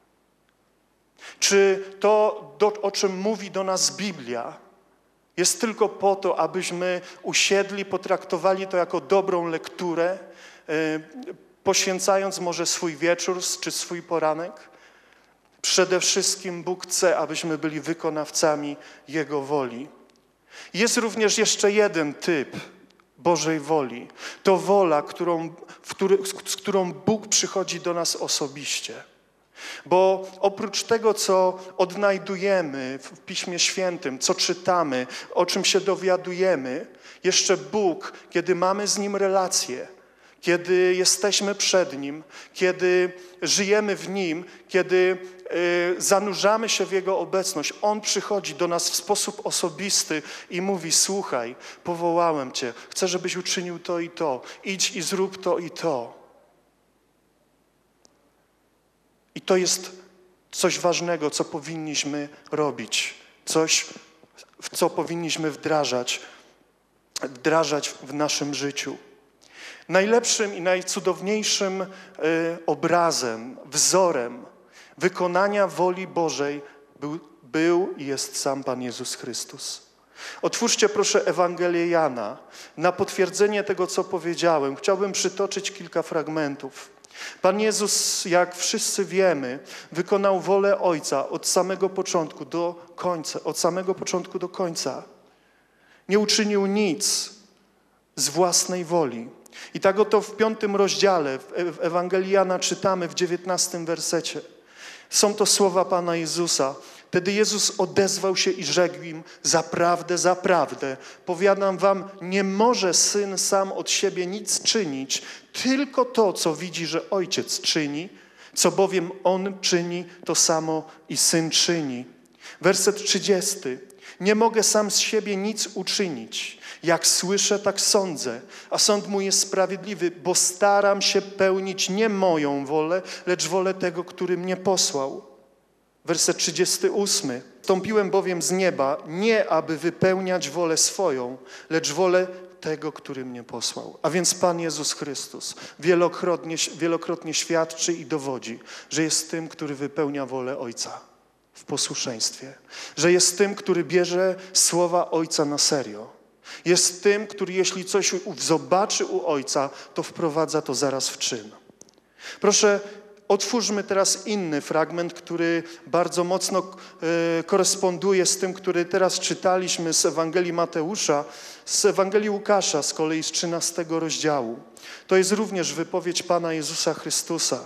C: Czy to, do, o czym mówi do nas Biblia, jest tylko po to, abyśmy usiedli, potraktowali to jako dobrą lekturę, poświęcając może swój wieczór czy swój poranek? Przede wszystkim Bóg chce, abyśmy byli wykonawcami Jego woli. Jest również jeszcze jeden typ Bożej woli. To wola, którą, w który, z którą Bóg przychodzi do nas osobiście. Bo oprócz tego, co odnajdujemy w Piśmie Świętym, co czytamy, o czym się dowiadujemy, jeszcze Bóg, kiedy mamy z Nim relacje, kiedy jesteśmy przed Nim, kiedy żyjemy w Nim, kiedy y, zanurzamy się w Jego obecność, On przychodzi do nas w sposób osobisty i mówi: słuchaj, powołałem Cię, chcę, żebyś uczynił to i to, idź i zrób to i to. I to jest coś ważnego, co powinniśmy robić, coś, w co powinniśmy wdrażać, wdrażać w naszym życiu. Najlepszym i najcudowniejszym y, obrazem, wzorem wykonania woli Bożej był, był i jest sam Pan Jezus Chrystus. Otwórzcie proszę Ewangelię Jana. Na potwierdzenie tego, co powiedziałem, chciałbym przytoczyć kilka fragmentów. Pan Jezus, jak wszyscy wiemy, wykonał wolę Ojca od samego początku do końca, od samego początku do końca. Nie uczynił nic z własnej woli. I tak oto w piątym rozdziale w Ewangelii Jana czytamy w dziewiętnastym wersecie. Są to słowa Pana Jezusa. Wtedy Jezus odezwał się i rzekł im: zaprawdę, zaprawdę, powiadam wam, nie może Syn sam od siebie nic czynić, tylko to, co widzi, że Ojciec czyni, co bowiem On czyni, to samo i Syn czyni. Werset trzydziesty. Nie mogę sam z siebie nic uczynić. Jak słyszę, tak sądzę, a sąd mój jest sprawiedliwy, bo staram się pełnić nie moją wolę, lecz wolę tego, który mnie posłał. Werset trzydziesty ósmy. Wstąpiłem bowiem z nieba, nie aby wypełniać wolę swoją, lecz wolę tego, który mnie posłał. A więc Pan Jezus Chrystus wielokrotnie, wielokrotnie świadczy i dowodzi, że jest tym, który wypełnia wolę Ojca w posłuszeństwie. Że jest tym, który bierze słowa Ojca na serio. Jest tym, który jeśli coś zobaczy u Ojca, to wprowadza to zaraz w czyn. Proszę, otwórzmy teraz inny fragment, który bardzo mocno y, koresponduje z tym, który teraz czytaliśmy z Ewangelii Mateusza, z Ewangelii Łukasza, z kolei z trzynastego rozdziału. To jest również wypowiedź Pana Jezusa Chrystusa.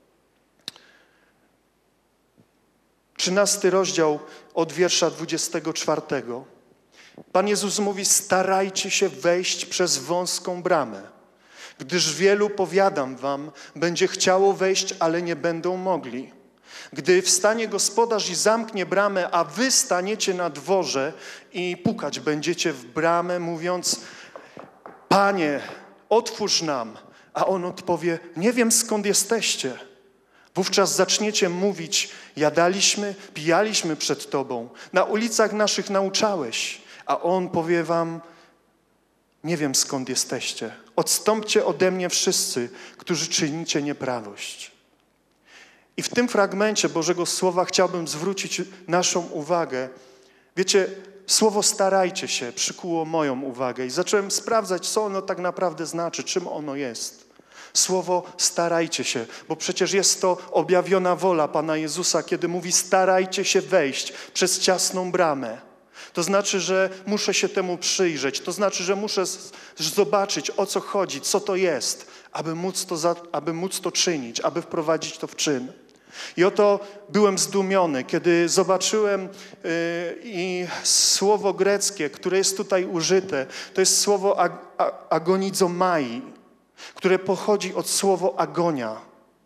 C: trzynasty rozdział od wiersza dwudziestego czwartego. Pan Jezus mówi: starajcie się wejść przez wąską bramę, gdyż wielu, powiadam wam, będzie chciało wejść, ale nie będą mogli. Gdy wstanie gospodarz i zamknie bramę, a wy staniecie na dworze i pukać będziecie w bramę, mówiąc: Panie, otwórz nam, a on odpowie: nie wiem, skąd jesteście. Wówczas zaczniecie mówić: jadaliśmy, pijaliśmy przed Tobą, na ulicach naszych nauczałeś. A on powie wam: nie wiem, skąd jesteście. Odstąpcie ode mnie wszyscy, którzy czynicie nieprawość. I w tym fragmencie Bożego Słowa chciałbym zwrócić naszą uwagę. Wiecie, słowo starajcie się przykuło moją uwagę i zacząłem sprawdzać, co ono tak naprawdę znaczy, czym ono jest. Słowo starajcie się, bo przecież jest to objawiona wola Pana Jezusa, kiedy mówi: starajcie się wejść przez ciasną bramę. To znaczy, że muszę się temu przyjrzeć, to znaczy, że muszę zobaczyć, o co chodzi, co to jest, aby móc to, za, aby móc to czynić, aby wprowadzić to w czyn. I oto byłem zdumiony, kiedy zobaczyłem yy, i słowo greckie, które jest tutaj użyte, to jest słowo ag agonizomai, które pochodzi od słowa agonia.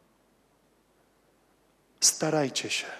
C: Starajcie się.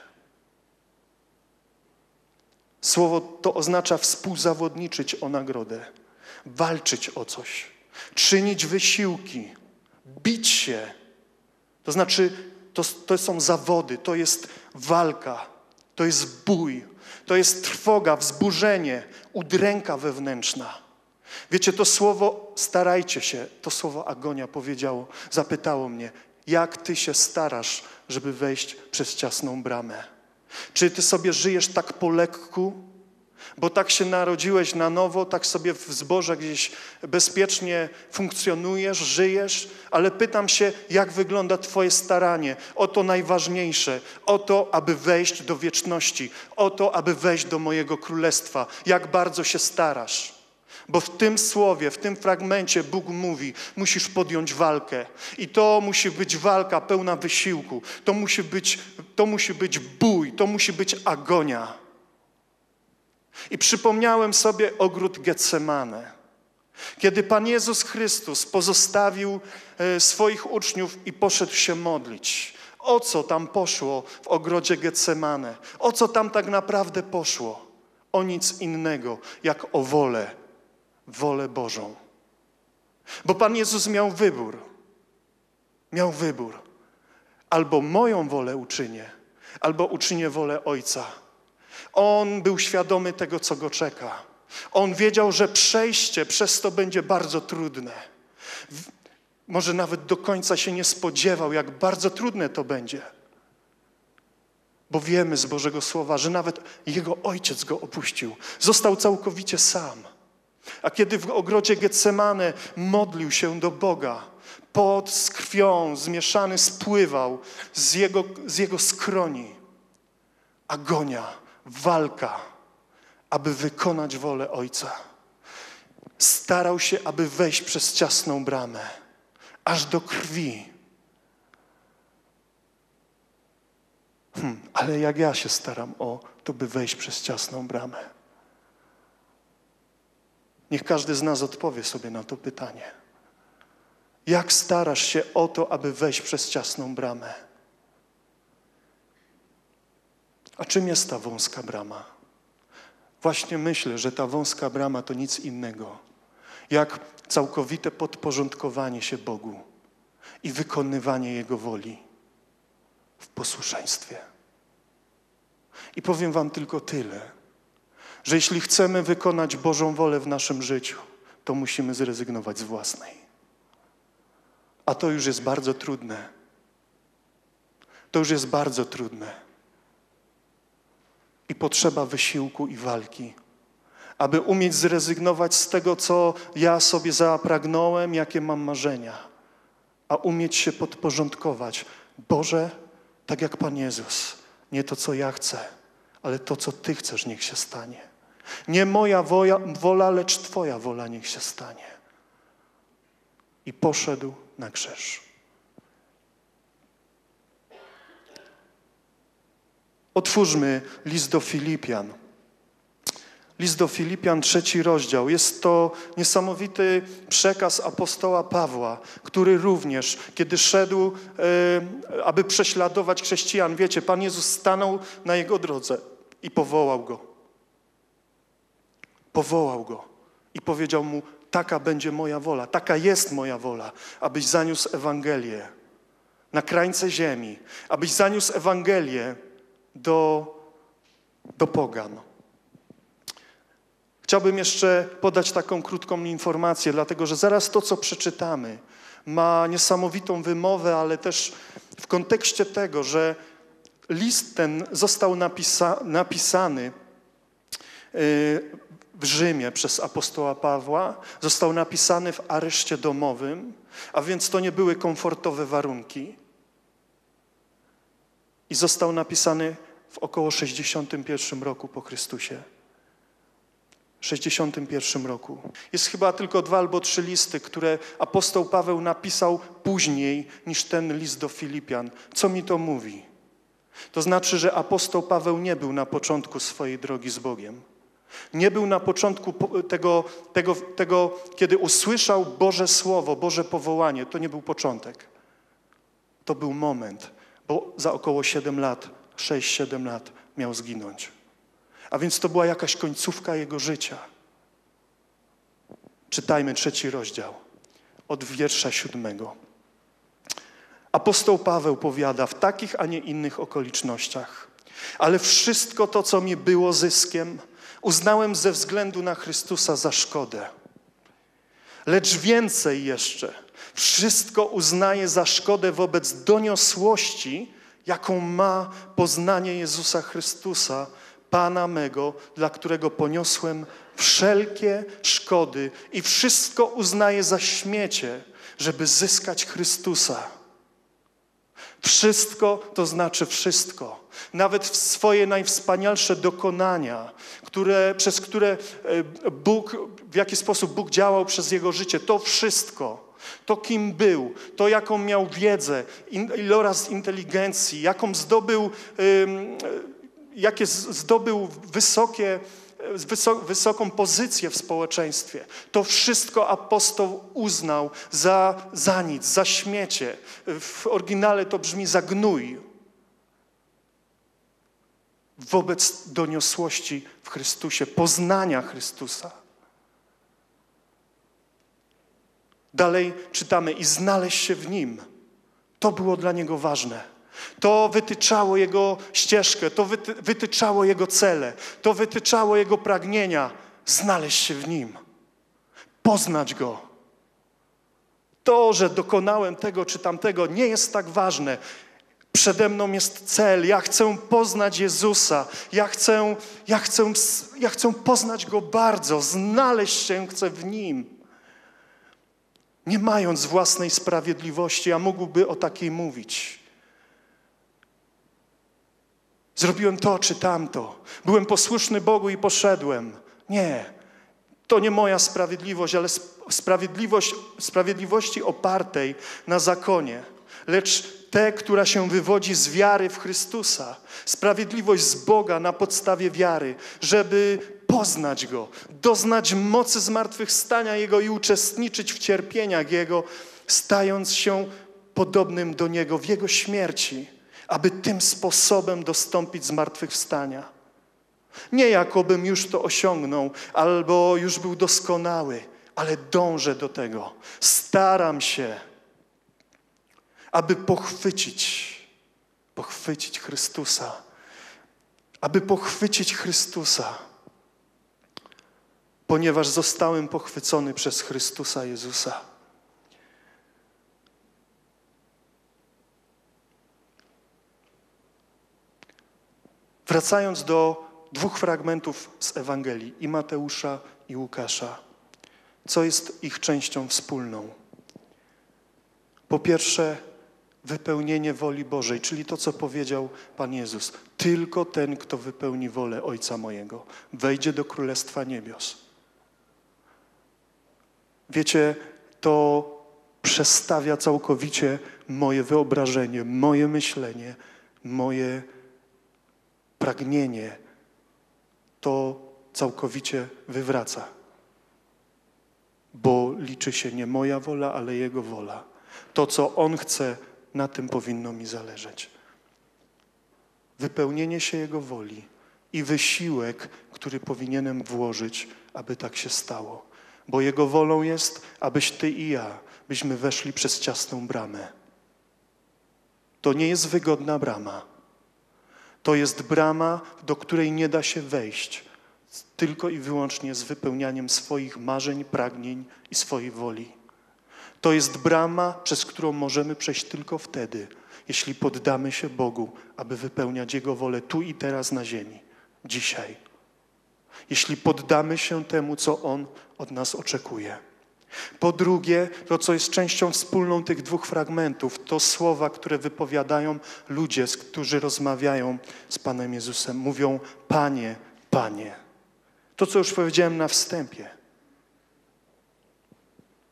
C: Słowo to oznacza współzawodniczyć o nagrodę, walczyć o coś, czynić wysiłki, bić się. To znaczy, to, to są zawody, to jest walka, to jest bój, to jest trwoga, wzburzenie, udręka wewnętrzna. Wiecie, to słowo starajcie się, to słowo agonia powiedziało, zapytało mnie, jak ty się starasz, żeby wejść przez ciasną bramę? Czy ty sobie żyjesz tak po lekku? Bo tak się narodziłeś na nowo, tak sobie w zborze gdzieś bezpiecznie funkcjonujesz, żyjesz, ale pytam się, jak wygląda twoje staranie o to najważniejsze, o to, aby wejść do wieczności, o to, aby wejść do mojego królestwa. Jak bardzo się starasz? Bo w tym słowie, w tym fragmencie Bóg mówi, musisz podjąć walkę. I to musi być walka pełna wysiłku. To musi być, to musi być bój, to musi być agonia. I przypomniałem sobie ogród Getsemane. Kiedy Pan Jezus Chrystus pozostawił e, swoich uczniów i poszedł się modlić. O co tam poszło w ogrodzie Getsemane? O co tam tak naprawdę poszło? O nic innego, jak o wolę. Wolę Bożą. Bo Pan Jezus miał wybór. Miał wybór. Albo moją wolę uczynię, albo uczynię wolę Ojca. On był świadomy tego, co go czeka. On wiedział, że przejście przez to będzie bardzo trudne. Może nawet do końca się nie spodziewał, jak bardzo trudne to będzie. Bo wiemy z Bożego Słowa, że nawet jego ojciec go opuścił. Został całkowicie sam. A kiedy w ogrodzie Getsemane modlił się do Boga, pot z krwią zmieszany spływał z jego, z jego skroni. Agonia, walka, aby wykonać wolę Ojca. Starał się, aby wejść przez ciasną bramę, aż do krwi. Hmm, ale jak ja się staram o to, by wejść przez ciasną bramę? Niech każdy z nas odpowie sobie na to pytanie. Jak starasz się o to, aby wejść przez ciasną bramę? A czym jest ta wąska brama? Właśnie myślę, że ta wąska brama to nic innego, jak całkowite podporządkowanie się Bogu i wykonywanie Jego woli w posłuszeństwie. I powiem wam tylko tyle, że jeśli chcemy wykonać Bożą wolę w naszym życiu, to musimy zrezygnować z własnej. A to już jest bardzo trudne. To już jest bardzo trudne. I potrzeba wysiłku i walki, aby umieć zrezygnować z tego, co ja sobie zapragnąłem, jakie mam marzenia, a umieć się podporządkować. Boże, tak jak Pan Jezus, nie to, co ja chcę, ale to, co Ty chcesz, niech się stanie. Nie moja woja, wola, lecz Twoja wola niech się stanie. I poszedł na krzyż. Otwórzmy list do Filipian. List do Filipian, trzeci rozdział. Jest to niesamowity przekaz apostoła Pawła, który również, kiedy szedł, e, aby prześladować chrześcijan, wiecie, Pan Jezus stanął na jego drodze i powołał go. Powołał go i powiedział mu, taka będzie moja wola, taka jest moja wola, abyś zaniósł Ewangelię na krańce ziemi, abyś zaniósł Ewangelię do, do pogan. Chciałbym jeszcze podać taką krótką informację, dlatego że zaraz to, co przeczytamy, ma niesamowitą wymowę, ale też w kontekście tego, że list ten został napisa- napisany w Rzymie przez apostoła Pawła, został napisany w areszcie domowym, a więc to nie były komfortowe warunki. I został napisany w około sześćdziesiątym pierwszym roku po Chrystusie. W sześćdziesiątym pierwszym roku. Jest chyba tylko dwa albo trzy listy, które apostoł Paweł napisał później niż ten list do Filipian. Co mi to mówi? To znaczy, że apostoł Paweł nie był na początku swojej drogi z Bogiem. Nie był na początku tego, tego, tego, kiedy usłyszał Boże Słowo, Boże powołanie. To nie był początek. To był moment, bo za około siedem lat, sześć siedem lat miał zginąć. A więc to była jakaś końcówka jego życia. Czytajmy trzeci rozdział, od wiersza siódmego. Apostoł Paweł powiada, w takich, a nie innych okolicznościach, ale wszystko to, co mi było zyskiem, uznałem ze względu na Chrystusa za szkodę. Lecz więcej jeszcze, wszystko uznaję za szkodę wobec doniosłości, jaką ma poznanie Jezusa Chrystusa, Pana mego, dla którego poniosłem wszelkie szkody i wszystko uznaję za śmiecie, żeby zyskać Chrystusa. Wszystko to znaczy wszystko. Nawet w swoje najwspanialsze dokonania, które, przez które Bóg, w jaki sposób Bóg działał przez jego życie, to wszystko, to kim był, to jaką miał wiedzę, iloraz inteligencji, jaką zdobył, jakie zdobył wysokie, wysoką pozycję w społeczeństwie. To wszystko apostoł uznał za, za nic, za śmiecie. W oryginale to brzmi za gnój. Wobec doniosłości w Chrystusie, poznania Chrystusa. Dalej czytamy i znaleźć się w Nim. To było dla niego ważne. To wytyczało jego ścieżkę, to wyty, wytyczało jego cele, to wytyczało jego pragnienia. Znaleźć się w Nim, poznać Go. To, że dokonałem tego czy tamtego, nie jest tak ważne. Przede mną jest cel. Ja chcę poznać Jezusa. Ja chcę, ja chcę, ja chcę poznać Go bardzo. Znaleźć się chcę w Nim. Nie mając własnej sprawiedliwości, a mógłby o takiej mówić. Zrobiłem to czy tamto. Byłem posłuszny Bogu i poszedłem. Nie. To nie moja sprawiedliwość, ale sprawiedliwość, sprawiedliwości opartej na zakonie. Lecz tę, która się wywodzi z wiary w Chrystusa. Sprawiedliwość z Boga na podstawie wiary, żeby poznać Go, doznać mocy zmartwychwstania Jego i uczestniczyć w cierpieniach Jego, stając się podobnym do Niego w Jego śmierci, aby tym sposobem dostąpić zmartwychwstania. Nie jakobym już to osiągnął, albo już był doskonały, ale dążę do tego. Staram się, aby pochwycić, pochwycić Chrystusa, aby pochwycić Chrystusa, ponieważ zostałem pochwycony przez Chrystusa Jezusa. Wracając do dwóch fragmentów z Ewangelii, i Mateusza, i Łukasza, co jest ich częścią wspólną? Po pierwsze, wypełnienie woli Bożej, czyli to, co powiedział Pan Jezus. Tylko ten, kto wypełni wolę Ojca mojego, wejdzie do Królestwa Niebios. Wiecie, to przestawia całkowicie moje wyobrażenie, moje myślenie, moje pragnienie. To całkowicie wywraca. Bo liczy się nie moja wola, ale Jego wola. To, co On chce, na tym powinno mi zależeć. Wypełnienie się Jego woli i wysiłek, który powinienem włożyć, aby tak się stało. Bo Jego wolą jest, abyś Ty i ja, byśmy weszli przez ciasną bramę. To nie jest wygodna brama. To jest brama, do której nie da się wejść, tylko i wyłącznie z wypełnianiem swoich marzeń, pragnień i swojej woli. To jest brama, przez którą możemy przejść tylko wtedy, jeśli poddamy się Bogu, aby wypełniać Jego wolę tu i teraz na ziemi, dzisiaj. Jeśli poddamy się temu, co On od nas oczekuje. Po drugie, to, co jest częścią wspólną tych dwóch fragmentów, to słowa, które wypowiadają ludzie, którzy rozmawiają z Panem Jezusem. Mówią: Panie, Panie. To, co już powiedziałem na wstępie.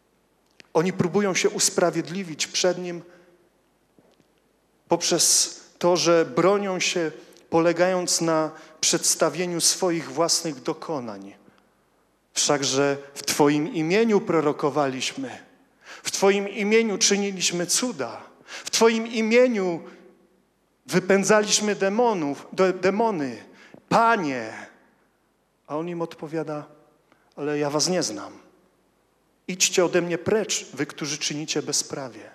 C: Oni próbują się usprawiedliwić przed Nim poprzez to, że bronią się polegając na przedstawieniu swoich własnych dokonań. Wszakże w Twoim imieniu prorokowaliśmy, w Twoim imieniu czyniliśmy cuda, w Twoim imieniu wypędzaliśmy demonów, de, demony. Panie! A on im odpowiada, ale ja was nie znam. Idźcie ode mnie precz, wy, którzy czynicie bezprawie.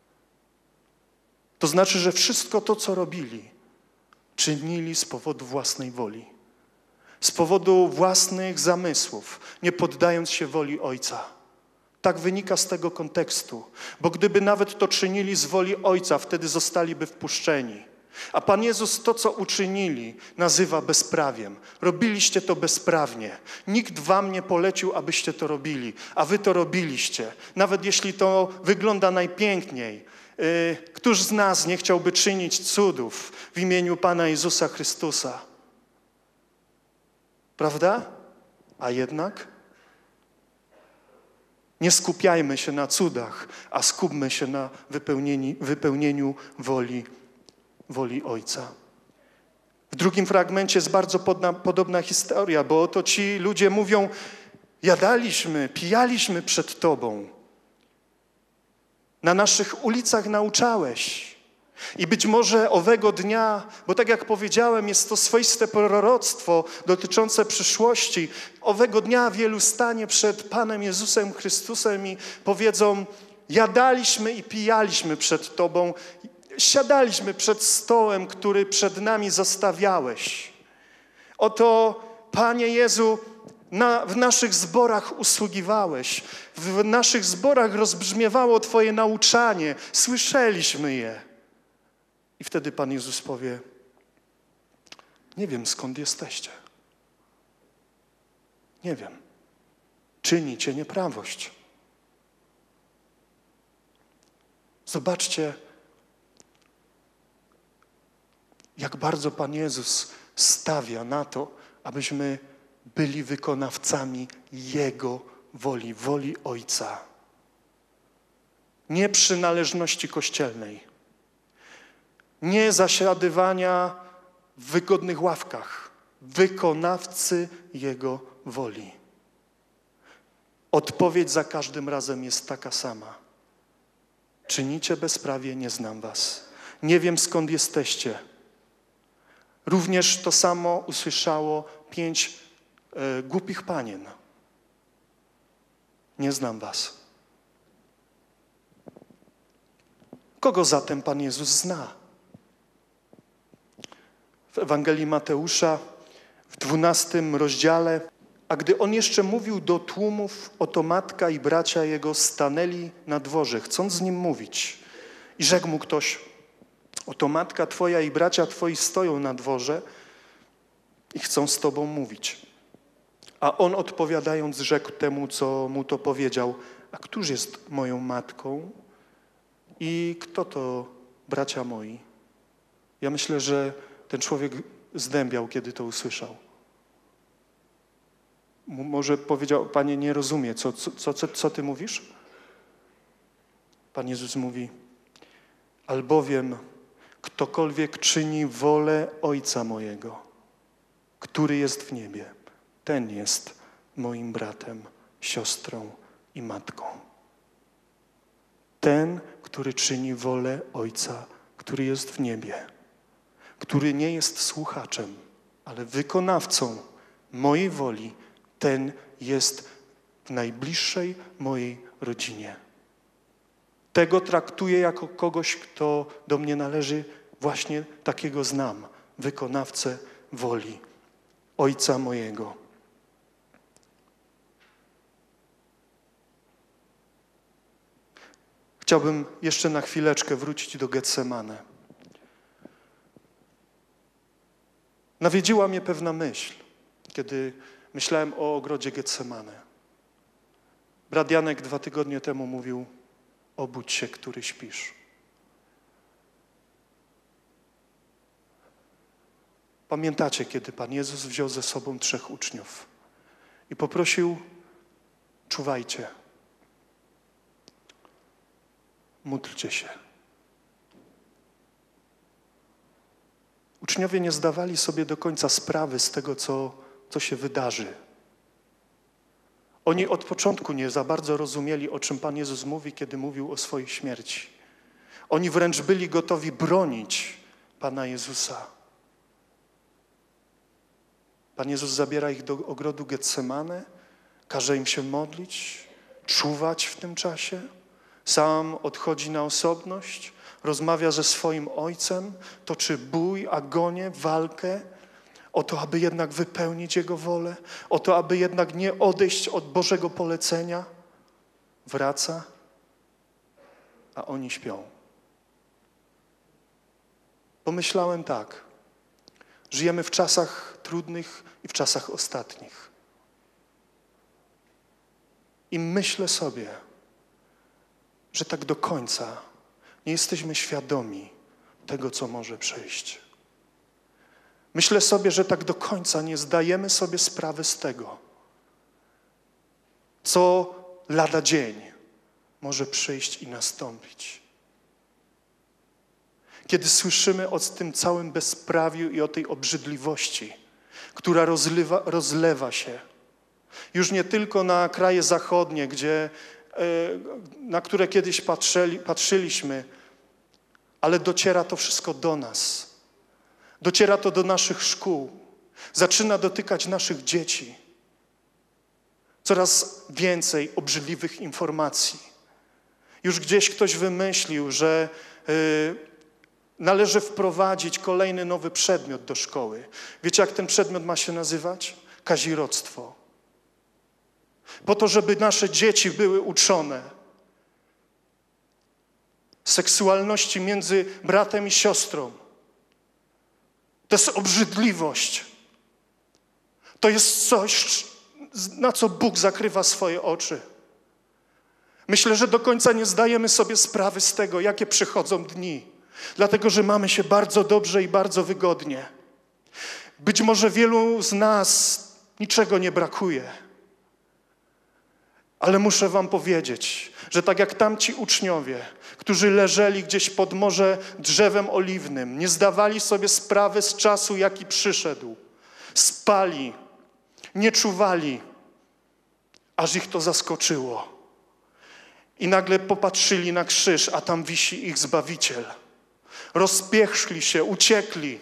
C: To znaczy, że wszystko to, co robili, czynili z powodu własnej woli. Z powodu własnych zamysłów, nie poddając się woli Ojca. Tak wynika z tego kontekstu, bo gdyby nawet to czynili z woli Ojca, wtedy zostaliby wpuszczeni. A Pan Jezus to, co uczynili, nazywa bezprawiem. Robiliście to bezprawnie. Nikt wam nie polecił, abyście to robili, a wy to robiliście. Nawet jeśli to wygląda najpiękniej. Któż z nas nie chciałby czynić cudów w imieniu Pana Jezusa Chrystusa? Prawda? A jednak nie skupiajmy się na cudach, a skupmy się na wypełnieniu, wypełnieniu woli, woli Ojca. W drugim fragmencie jest bardzo podna, podobna historia, bo oto ci ludzie mówią, jadaliśmy, pijaliśmy przed Tobą. Na naszych ulicach nauczałeś. I być może owego dnia, bo tak jak powiedziałem, jest to swoiste proroctwo dotyczące przyszłości. Owego dnia wielu stanie przed Panem Jezusem Chrystusem i powiedzą, jadaliśmy i pijaliśmy przed Tobą, siadaliśmy przed stołem, który przed nami zastawiałeś. Oto, Panie Jezu, na, w naszych zborach usługiwałeś, w naszych zborach rozbrzmiewało Twoje nauczanie, słyszeliśmy je. I wtedy Pan Jezus powie, nie wiem, skąd jesteście. Nie wiem. Czynicie nieprawość. Zobaczcie, jak bardzo Pan Jezus stawia na to, abyśmy byli wykonawcami Jego woli, woli Ojca. Nie przynależności kościelnej. Nie zasiadywania w wygodnych ławkach. Wykonawcy Jego woli. Odpowiedź za każdym razem jest taka sama. Czynicie bezprawie, nie znam was. Nie wiem, skąd jesteście. Również to samo usłyszało pięć e, głupich panien. Nie znam was. Kogo zatem Pan Jezus zna? W Ewangelii Mateusza w dwunastym rozdziale, a gdy on jeszcze mówił do tłumów, oto matka i bracia jego stanęli na dworze, chcąc z nim mówić. I rzekł mu ktoś, oto matka twoja i bracia twoi stoją na dworze i chcą z tobą mówić. A on odpowiadając rzekł temu, co mu to powiedział, a któż jest moją matką i kto to bracia moi? Ja myślę, że ten człowiek zdębiał, kiedy to usłyszał. Może powiedział, Panie, nie rozumie, co, co, co, co Ty mówisz? Pan Jezus mówi, albowiem ktokolwiek czyni wolę Ojca mojego, który jest w niebie, ten jest moim bratem, siostrą i matką. Ten, który czyni wolę Ojca, który jest w niebie, który nie jest słuchaczem, ale wykonawcą mojej woli, ten jest w najbliższej mojej rodzinie. Tego traktuję jako kogoś, kto do mnie należy, właśnie takiego znam, wykonawcę woli Ojca mojego. Chciałbym jeszcze na chwileczkę wrócić do Getsemane. Nawiedziła mnie pewna myśl, kiedy myślałem o ogrodzie Getsemane. Brat Janek dwa tygodnie temu mówił, obudź się, który śpisz. Pamiętacie, kiedy Pan Jezus wziął ze sobą trzech uczniów i poprosił, czuwajcie, módlcie się. Uczniowie nie zdawali sobie do końca sprawy z tego, co, co się wydarzy. Oni od początku nie za bardzo rozumieli, o czym Pan Jezus mówi, kiedy mówił o swojej śmierci. Oni wręcz byli gotowi bronić Pana Jezusa. Pan Jezus zabiera ich do ogrodu Getsemane, każe im się modlić, czuwać w tym czasie. Sam odchodzi na osobność, rozmawia ze swoim Ojcem, toczy bój, agonię, walkę o to, aby jednak wypełnić Jego wolę, o to, aby jednak nie odejść od Bożego polecenia. Wraca, a oni śpią. Pomyślałem tak, żyjemy w czasach trudnych i w czasach ostatnich. I myślę sobie, że tak do końca nie jesteśmy świadomi tego, co może przyjść. Myślę sobie, że tak do końca nie zdajemy sobie sprawy z tego, co lada dzień może przyjść i nastąpić. Kiedy słyszymy o tym całym bezprawiu i o tej obrzydliwości, która rozlewa, rozlewa się już nie tylko na kraje zachodnie, gdzie, na które kiedyś patrzyli, patrzyliśmy, ale dociera to wszystko do nas. Dociera to do naszych szkół. Zaczyna dotykać naszych dzieci. Coraz więcej obrzydliwych informacji. Już gdzieś ktoś wymyślił, że y, należy wprowadzić kolejny nowy przedmiot do szkoły. Wiecie, jak ten przedmiot ma się nazywać? Kazirodztwo. Po to, żeby nasze dzieci były uczone seksualności między bratem i siostrą. To jest obrzydliwość. To jest coś, na co Bóg zakrywa swoje oczy. Myślę, że do końca nie zdajemy sobie sprawy z tego, jakie przychodzą dni. Dlatego, że mamy się bardzo dobrze i bardzo wygodnie. Być może wielu z nas niczego nie brakuje. Ale muszę wam powiedzieć, że tak jak tamci uczniowie, którzy leżeli gdzieś pod może drzewem oliwnym, nie zdawali sobie sprawy z czasu, jaki przyszedł. Spali, nie czuwali, aż ich to zaskoczyło. I nagle popatrzyli na krzyż, a tam wisi ich Zbawiciel. Rozpieszli się, uciekli.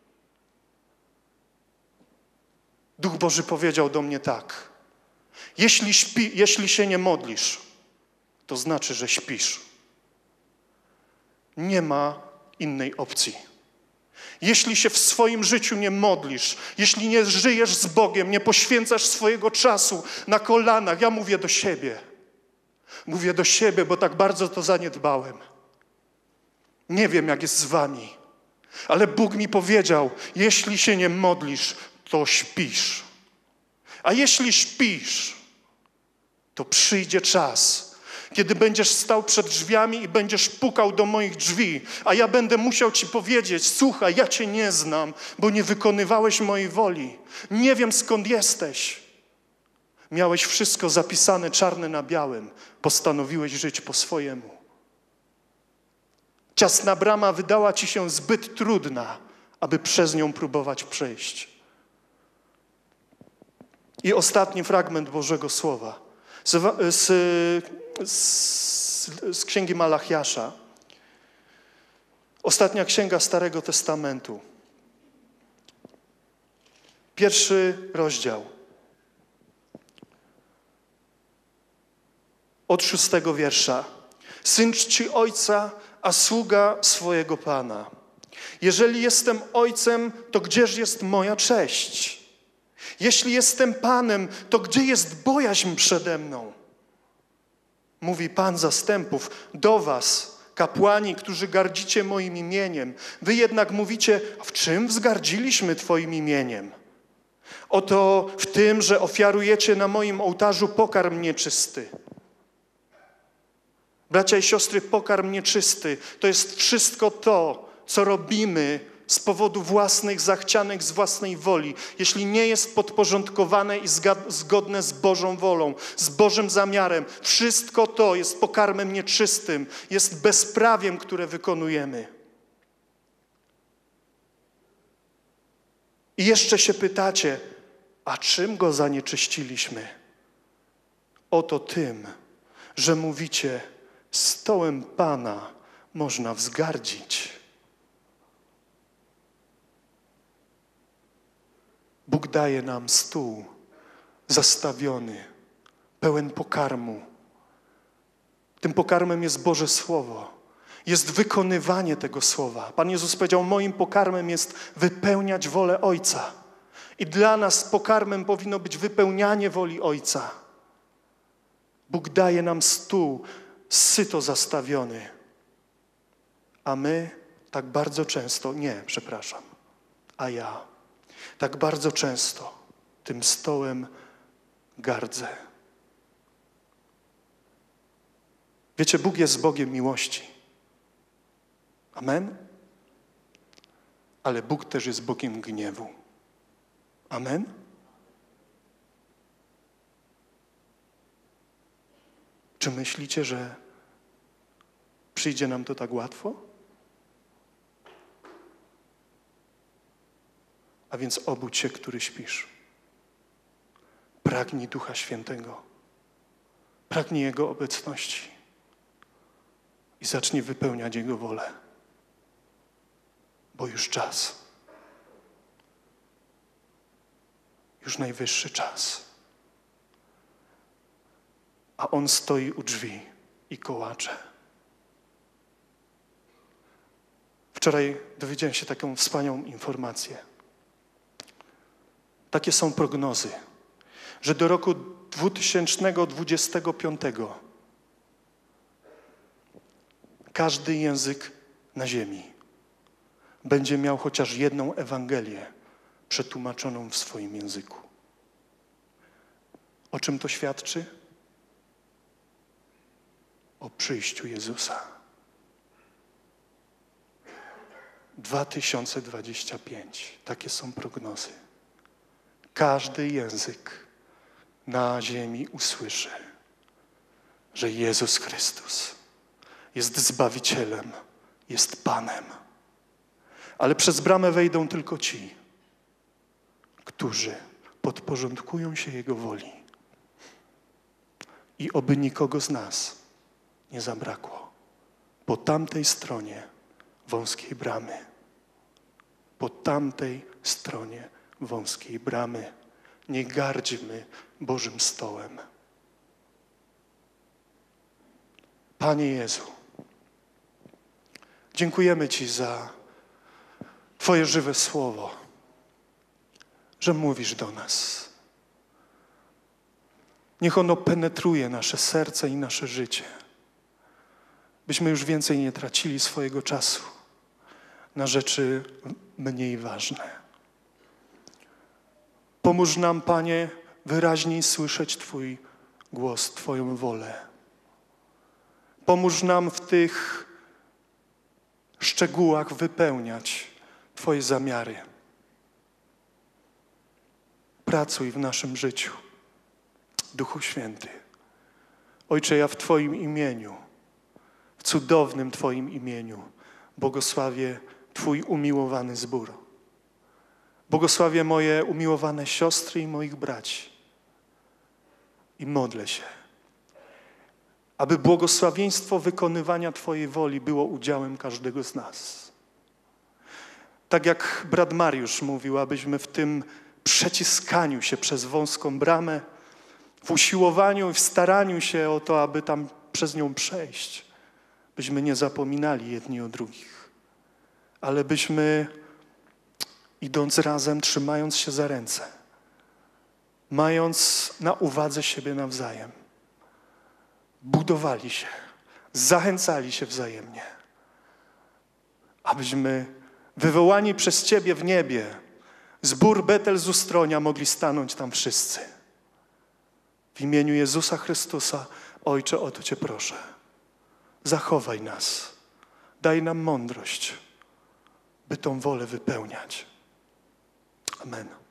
C: Duch Boży powiedział do mnie tak. Jeśli, śpi, jeśli się nie modlisz, to znaczy, że śpisz. Nie ma innej opcji. Jeśli się w swoim życiu nie modlisz, jeśli nie żyjesz z Bogiem, nie poświęcasz swojego czasu na kolanach, ja mówię do siebie. Mówię do siebie, bo tak bardzo to zaniedbałem. Nie wiem, jak jest z wami, ale Bóg mi powiedział, jeśli się nie modlisz, to śpisz. A jeśli śpisz, to przyjdzie czas, kiedy będziesz stał przed drzwiami i będziesz pukał do moich drzwi, a ja będę musiał ci powiedzieć, słuchaj, ja cię nie znam, bo nie wykonywałeś mojej woli. Nie wiem, skąd jesteś. Miałeś wszystko zapisane czarne na białym. Postanowiłeś żyć po swojemu. Ciasna brama wydała ci się zbyt trudna, aby przez nią próbować przejść. I ostatni fragment Bożego Słowa z, z, z, z Księgi Malachiasza. Ostatnia księga Starego Testamentu. Pierwszy rozdział. Od szóstego wiersza. Syn czci ojca, a sługa swojego Pana. Jeżeli jestem ojcem, to gdzież jest moja cześć? Jeśli jestem Panem, to gdzie jest bojaźń przede mną? Mówi Pan zastępów do was, kapłani, którzy gardzicie moim imieniem. Wy jednak mówicie, w czym wzgardziliśmy Twoim imieniem? Oto w tym, że ofiarujecie na moim ołtarzu pokarm nieczysty. Bracia i siostry, pokarm nieczysty to jest wszystko to, co robimy z powodu własnych zachcianek, z własnej woli, jeśli nie jest podporządkowane i zgodne z Bożą wolą, z Bożym zamiarem. Wszystko to jest pokarmem nieczystym, jest bezprawiem, które wykonujemy. I jeszcze się pytacie, a czym go zanieczyściliśmy? Oto tym, że mówicie, stołem Pana można wzgardzić. Bóg daje nam stół zastawiony, pełen pokarmu. Tym pokarmem jest Boże Słowo. Jest wykonywanie tego Słowa. Pan Jezus powiedział, moim pokarmem jest wypełniać wolę Ojca. I dla nas pokarmem powinno być wypełnianie woli Ojca. Bóg daje nam stół syto zastawiony. A my tak bardzo często, nie, przepraszam, a ja tak bardzo często tym stołem gardzę. Wiecie, Bóg jest Bogiem miłości. Amen? Ale Bóg też jest Bogiem gniewu. Amen? Czy myślicie, że przyjdzie nam to tak łatwo? A więc obudź się, który śpisz. Pragnij Ducha Świętego. Pragnij Jego obecności. I zacznij wypełniać Jego wolę. Bo już czas. Już najwyższy czas. A On stoi u drzwi i kołacze. Wczoraj dowiedziałem się taką wspaniałą informację. Takie są prognozy, że do roku dwa tysiące dwudziestego piątego każdy język na ziemi będzie miał chociaż jedną Ewangelię przetłumaczoną w swoim języku. O czym to świadczy? O przyjściu Jezusa. dwa tysiące dwudziesty piąty. Takie są prognozy. Każdy język na ziemi usłyszy, że Jezus Chrystus jest Zbawicielem, jest Panem. Ale przez bramę wejdą tylko ci, którzy podporządkują się Jego woli. I oby nikogo z nas nie zabrakło. Po tamtej stronie wąskiej bramy. Po tamtej stronie wąskiej bramy. Nie gardzimy Bożym stołem. Panie Jezu, dziękujemy Ci za Twoje żywe słowo, że mówisz do nas. Niech ono penetruje nasze serce i nasze życie, byśmy już więcej nie tracili swojego czasu na rzeczy mniej ważne. Pomóż nam, Panie, wyraźniej słyszeć Twój głos, Twoją wolę. Pomóż nam w tych szczegółach wypełniać Twoje zamiary. Pracuj w naszym życiu, Duchu Święty. Ojcze, ja w Twoim imieniu, w cudownym Twoim imieniu błogosławię Twój umiłowany zbór. Błogosławię moje umiłowane siostry i moich braci. I modlę się, aby błogosławieństwo wykonywania Twojej woli było udziałem każdego z nas. Tak jak brat Mariusz mówił, abyśmy w tym przeciskaniu się przez wąską bramę, w usiłowaniu i w staraniu się o to, aby tam przez nią przejść, byśmy nie zapominali jedni o drugich, ale byśmy idąc razem, trzymając się za ręce, mając na uwadze siebie nawzajem, budowali się, zachęcali się wzajemnie, abyśmy wywołani przez Ciebie w niebie, zbór Betel z Ustronia, mogli stanąć tam wszyscy. W imieniu Jezusa Chrystusa, Ojcze, o to Cię proszę. Zachowaj nas, daj nam mądrość, by tą wolę wypełniać. Amen.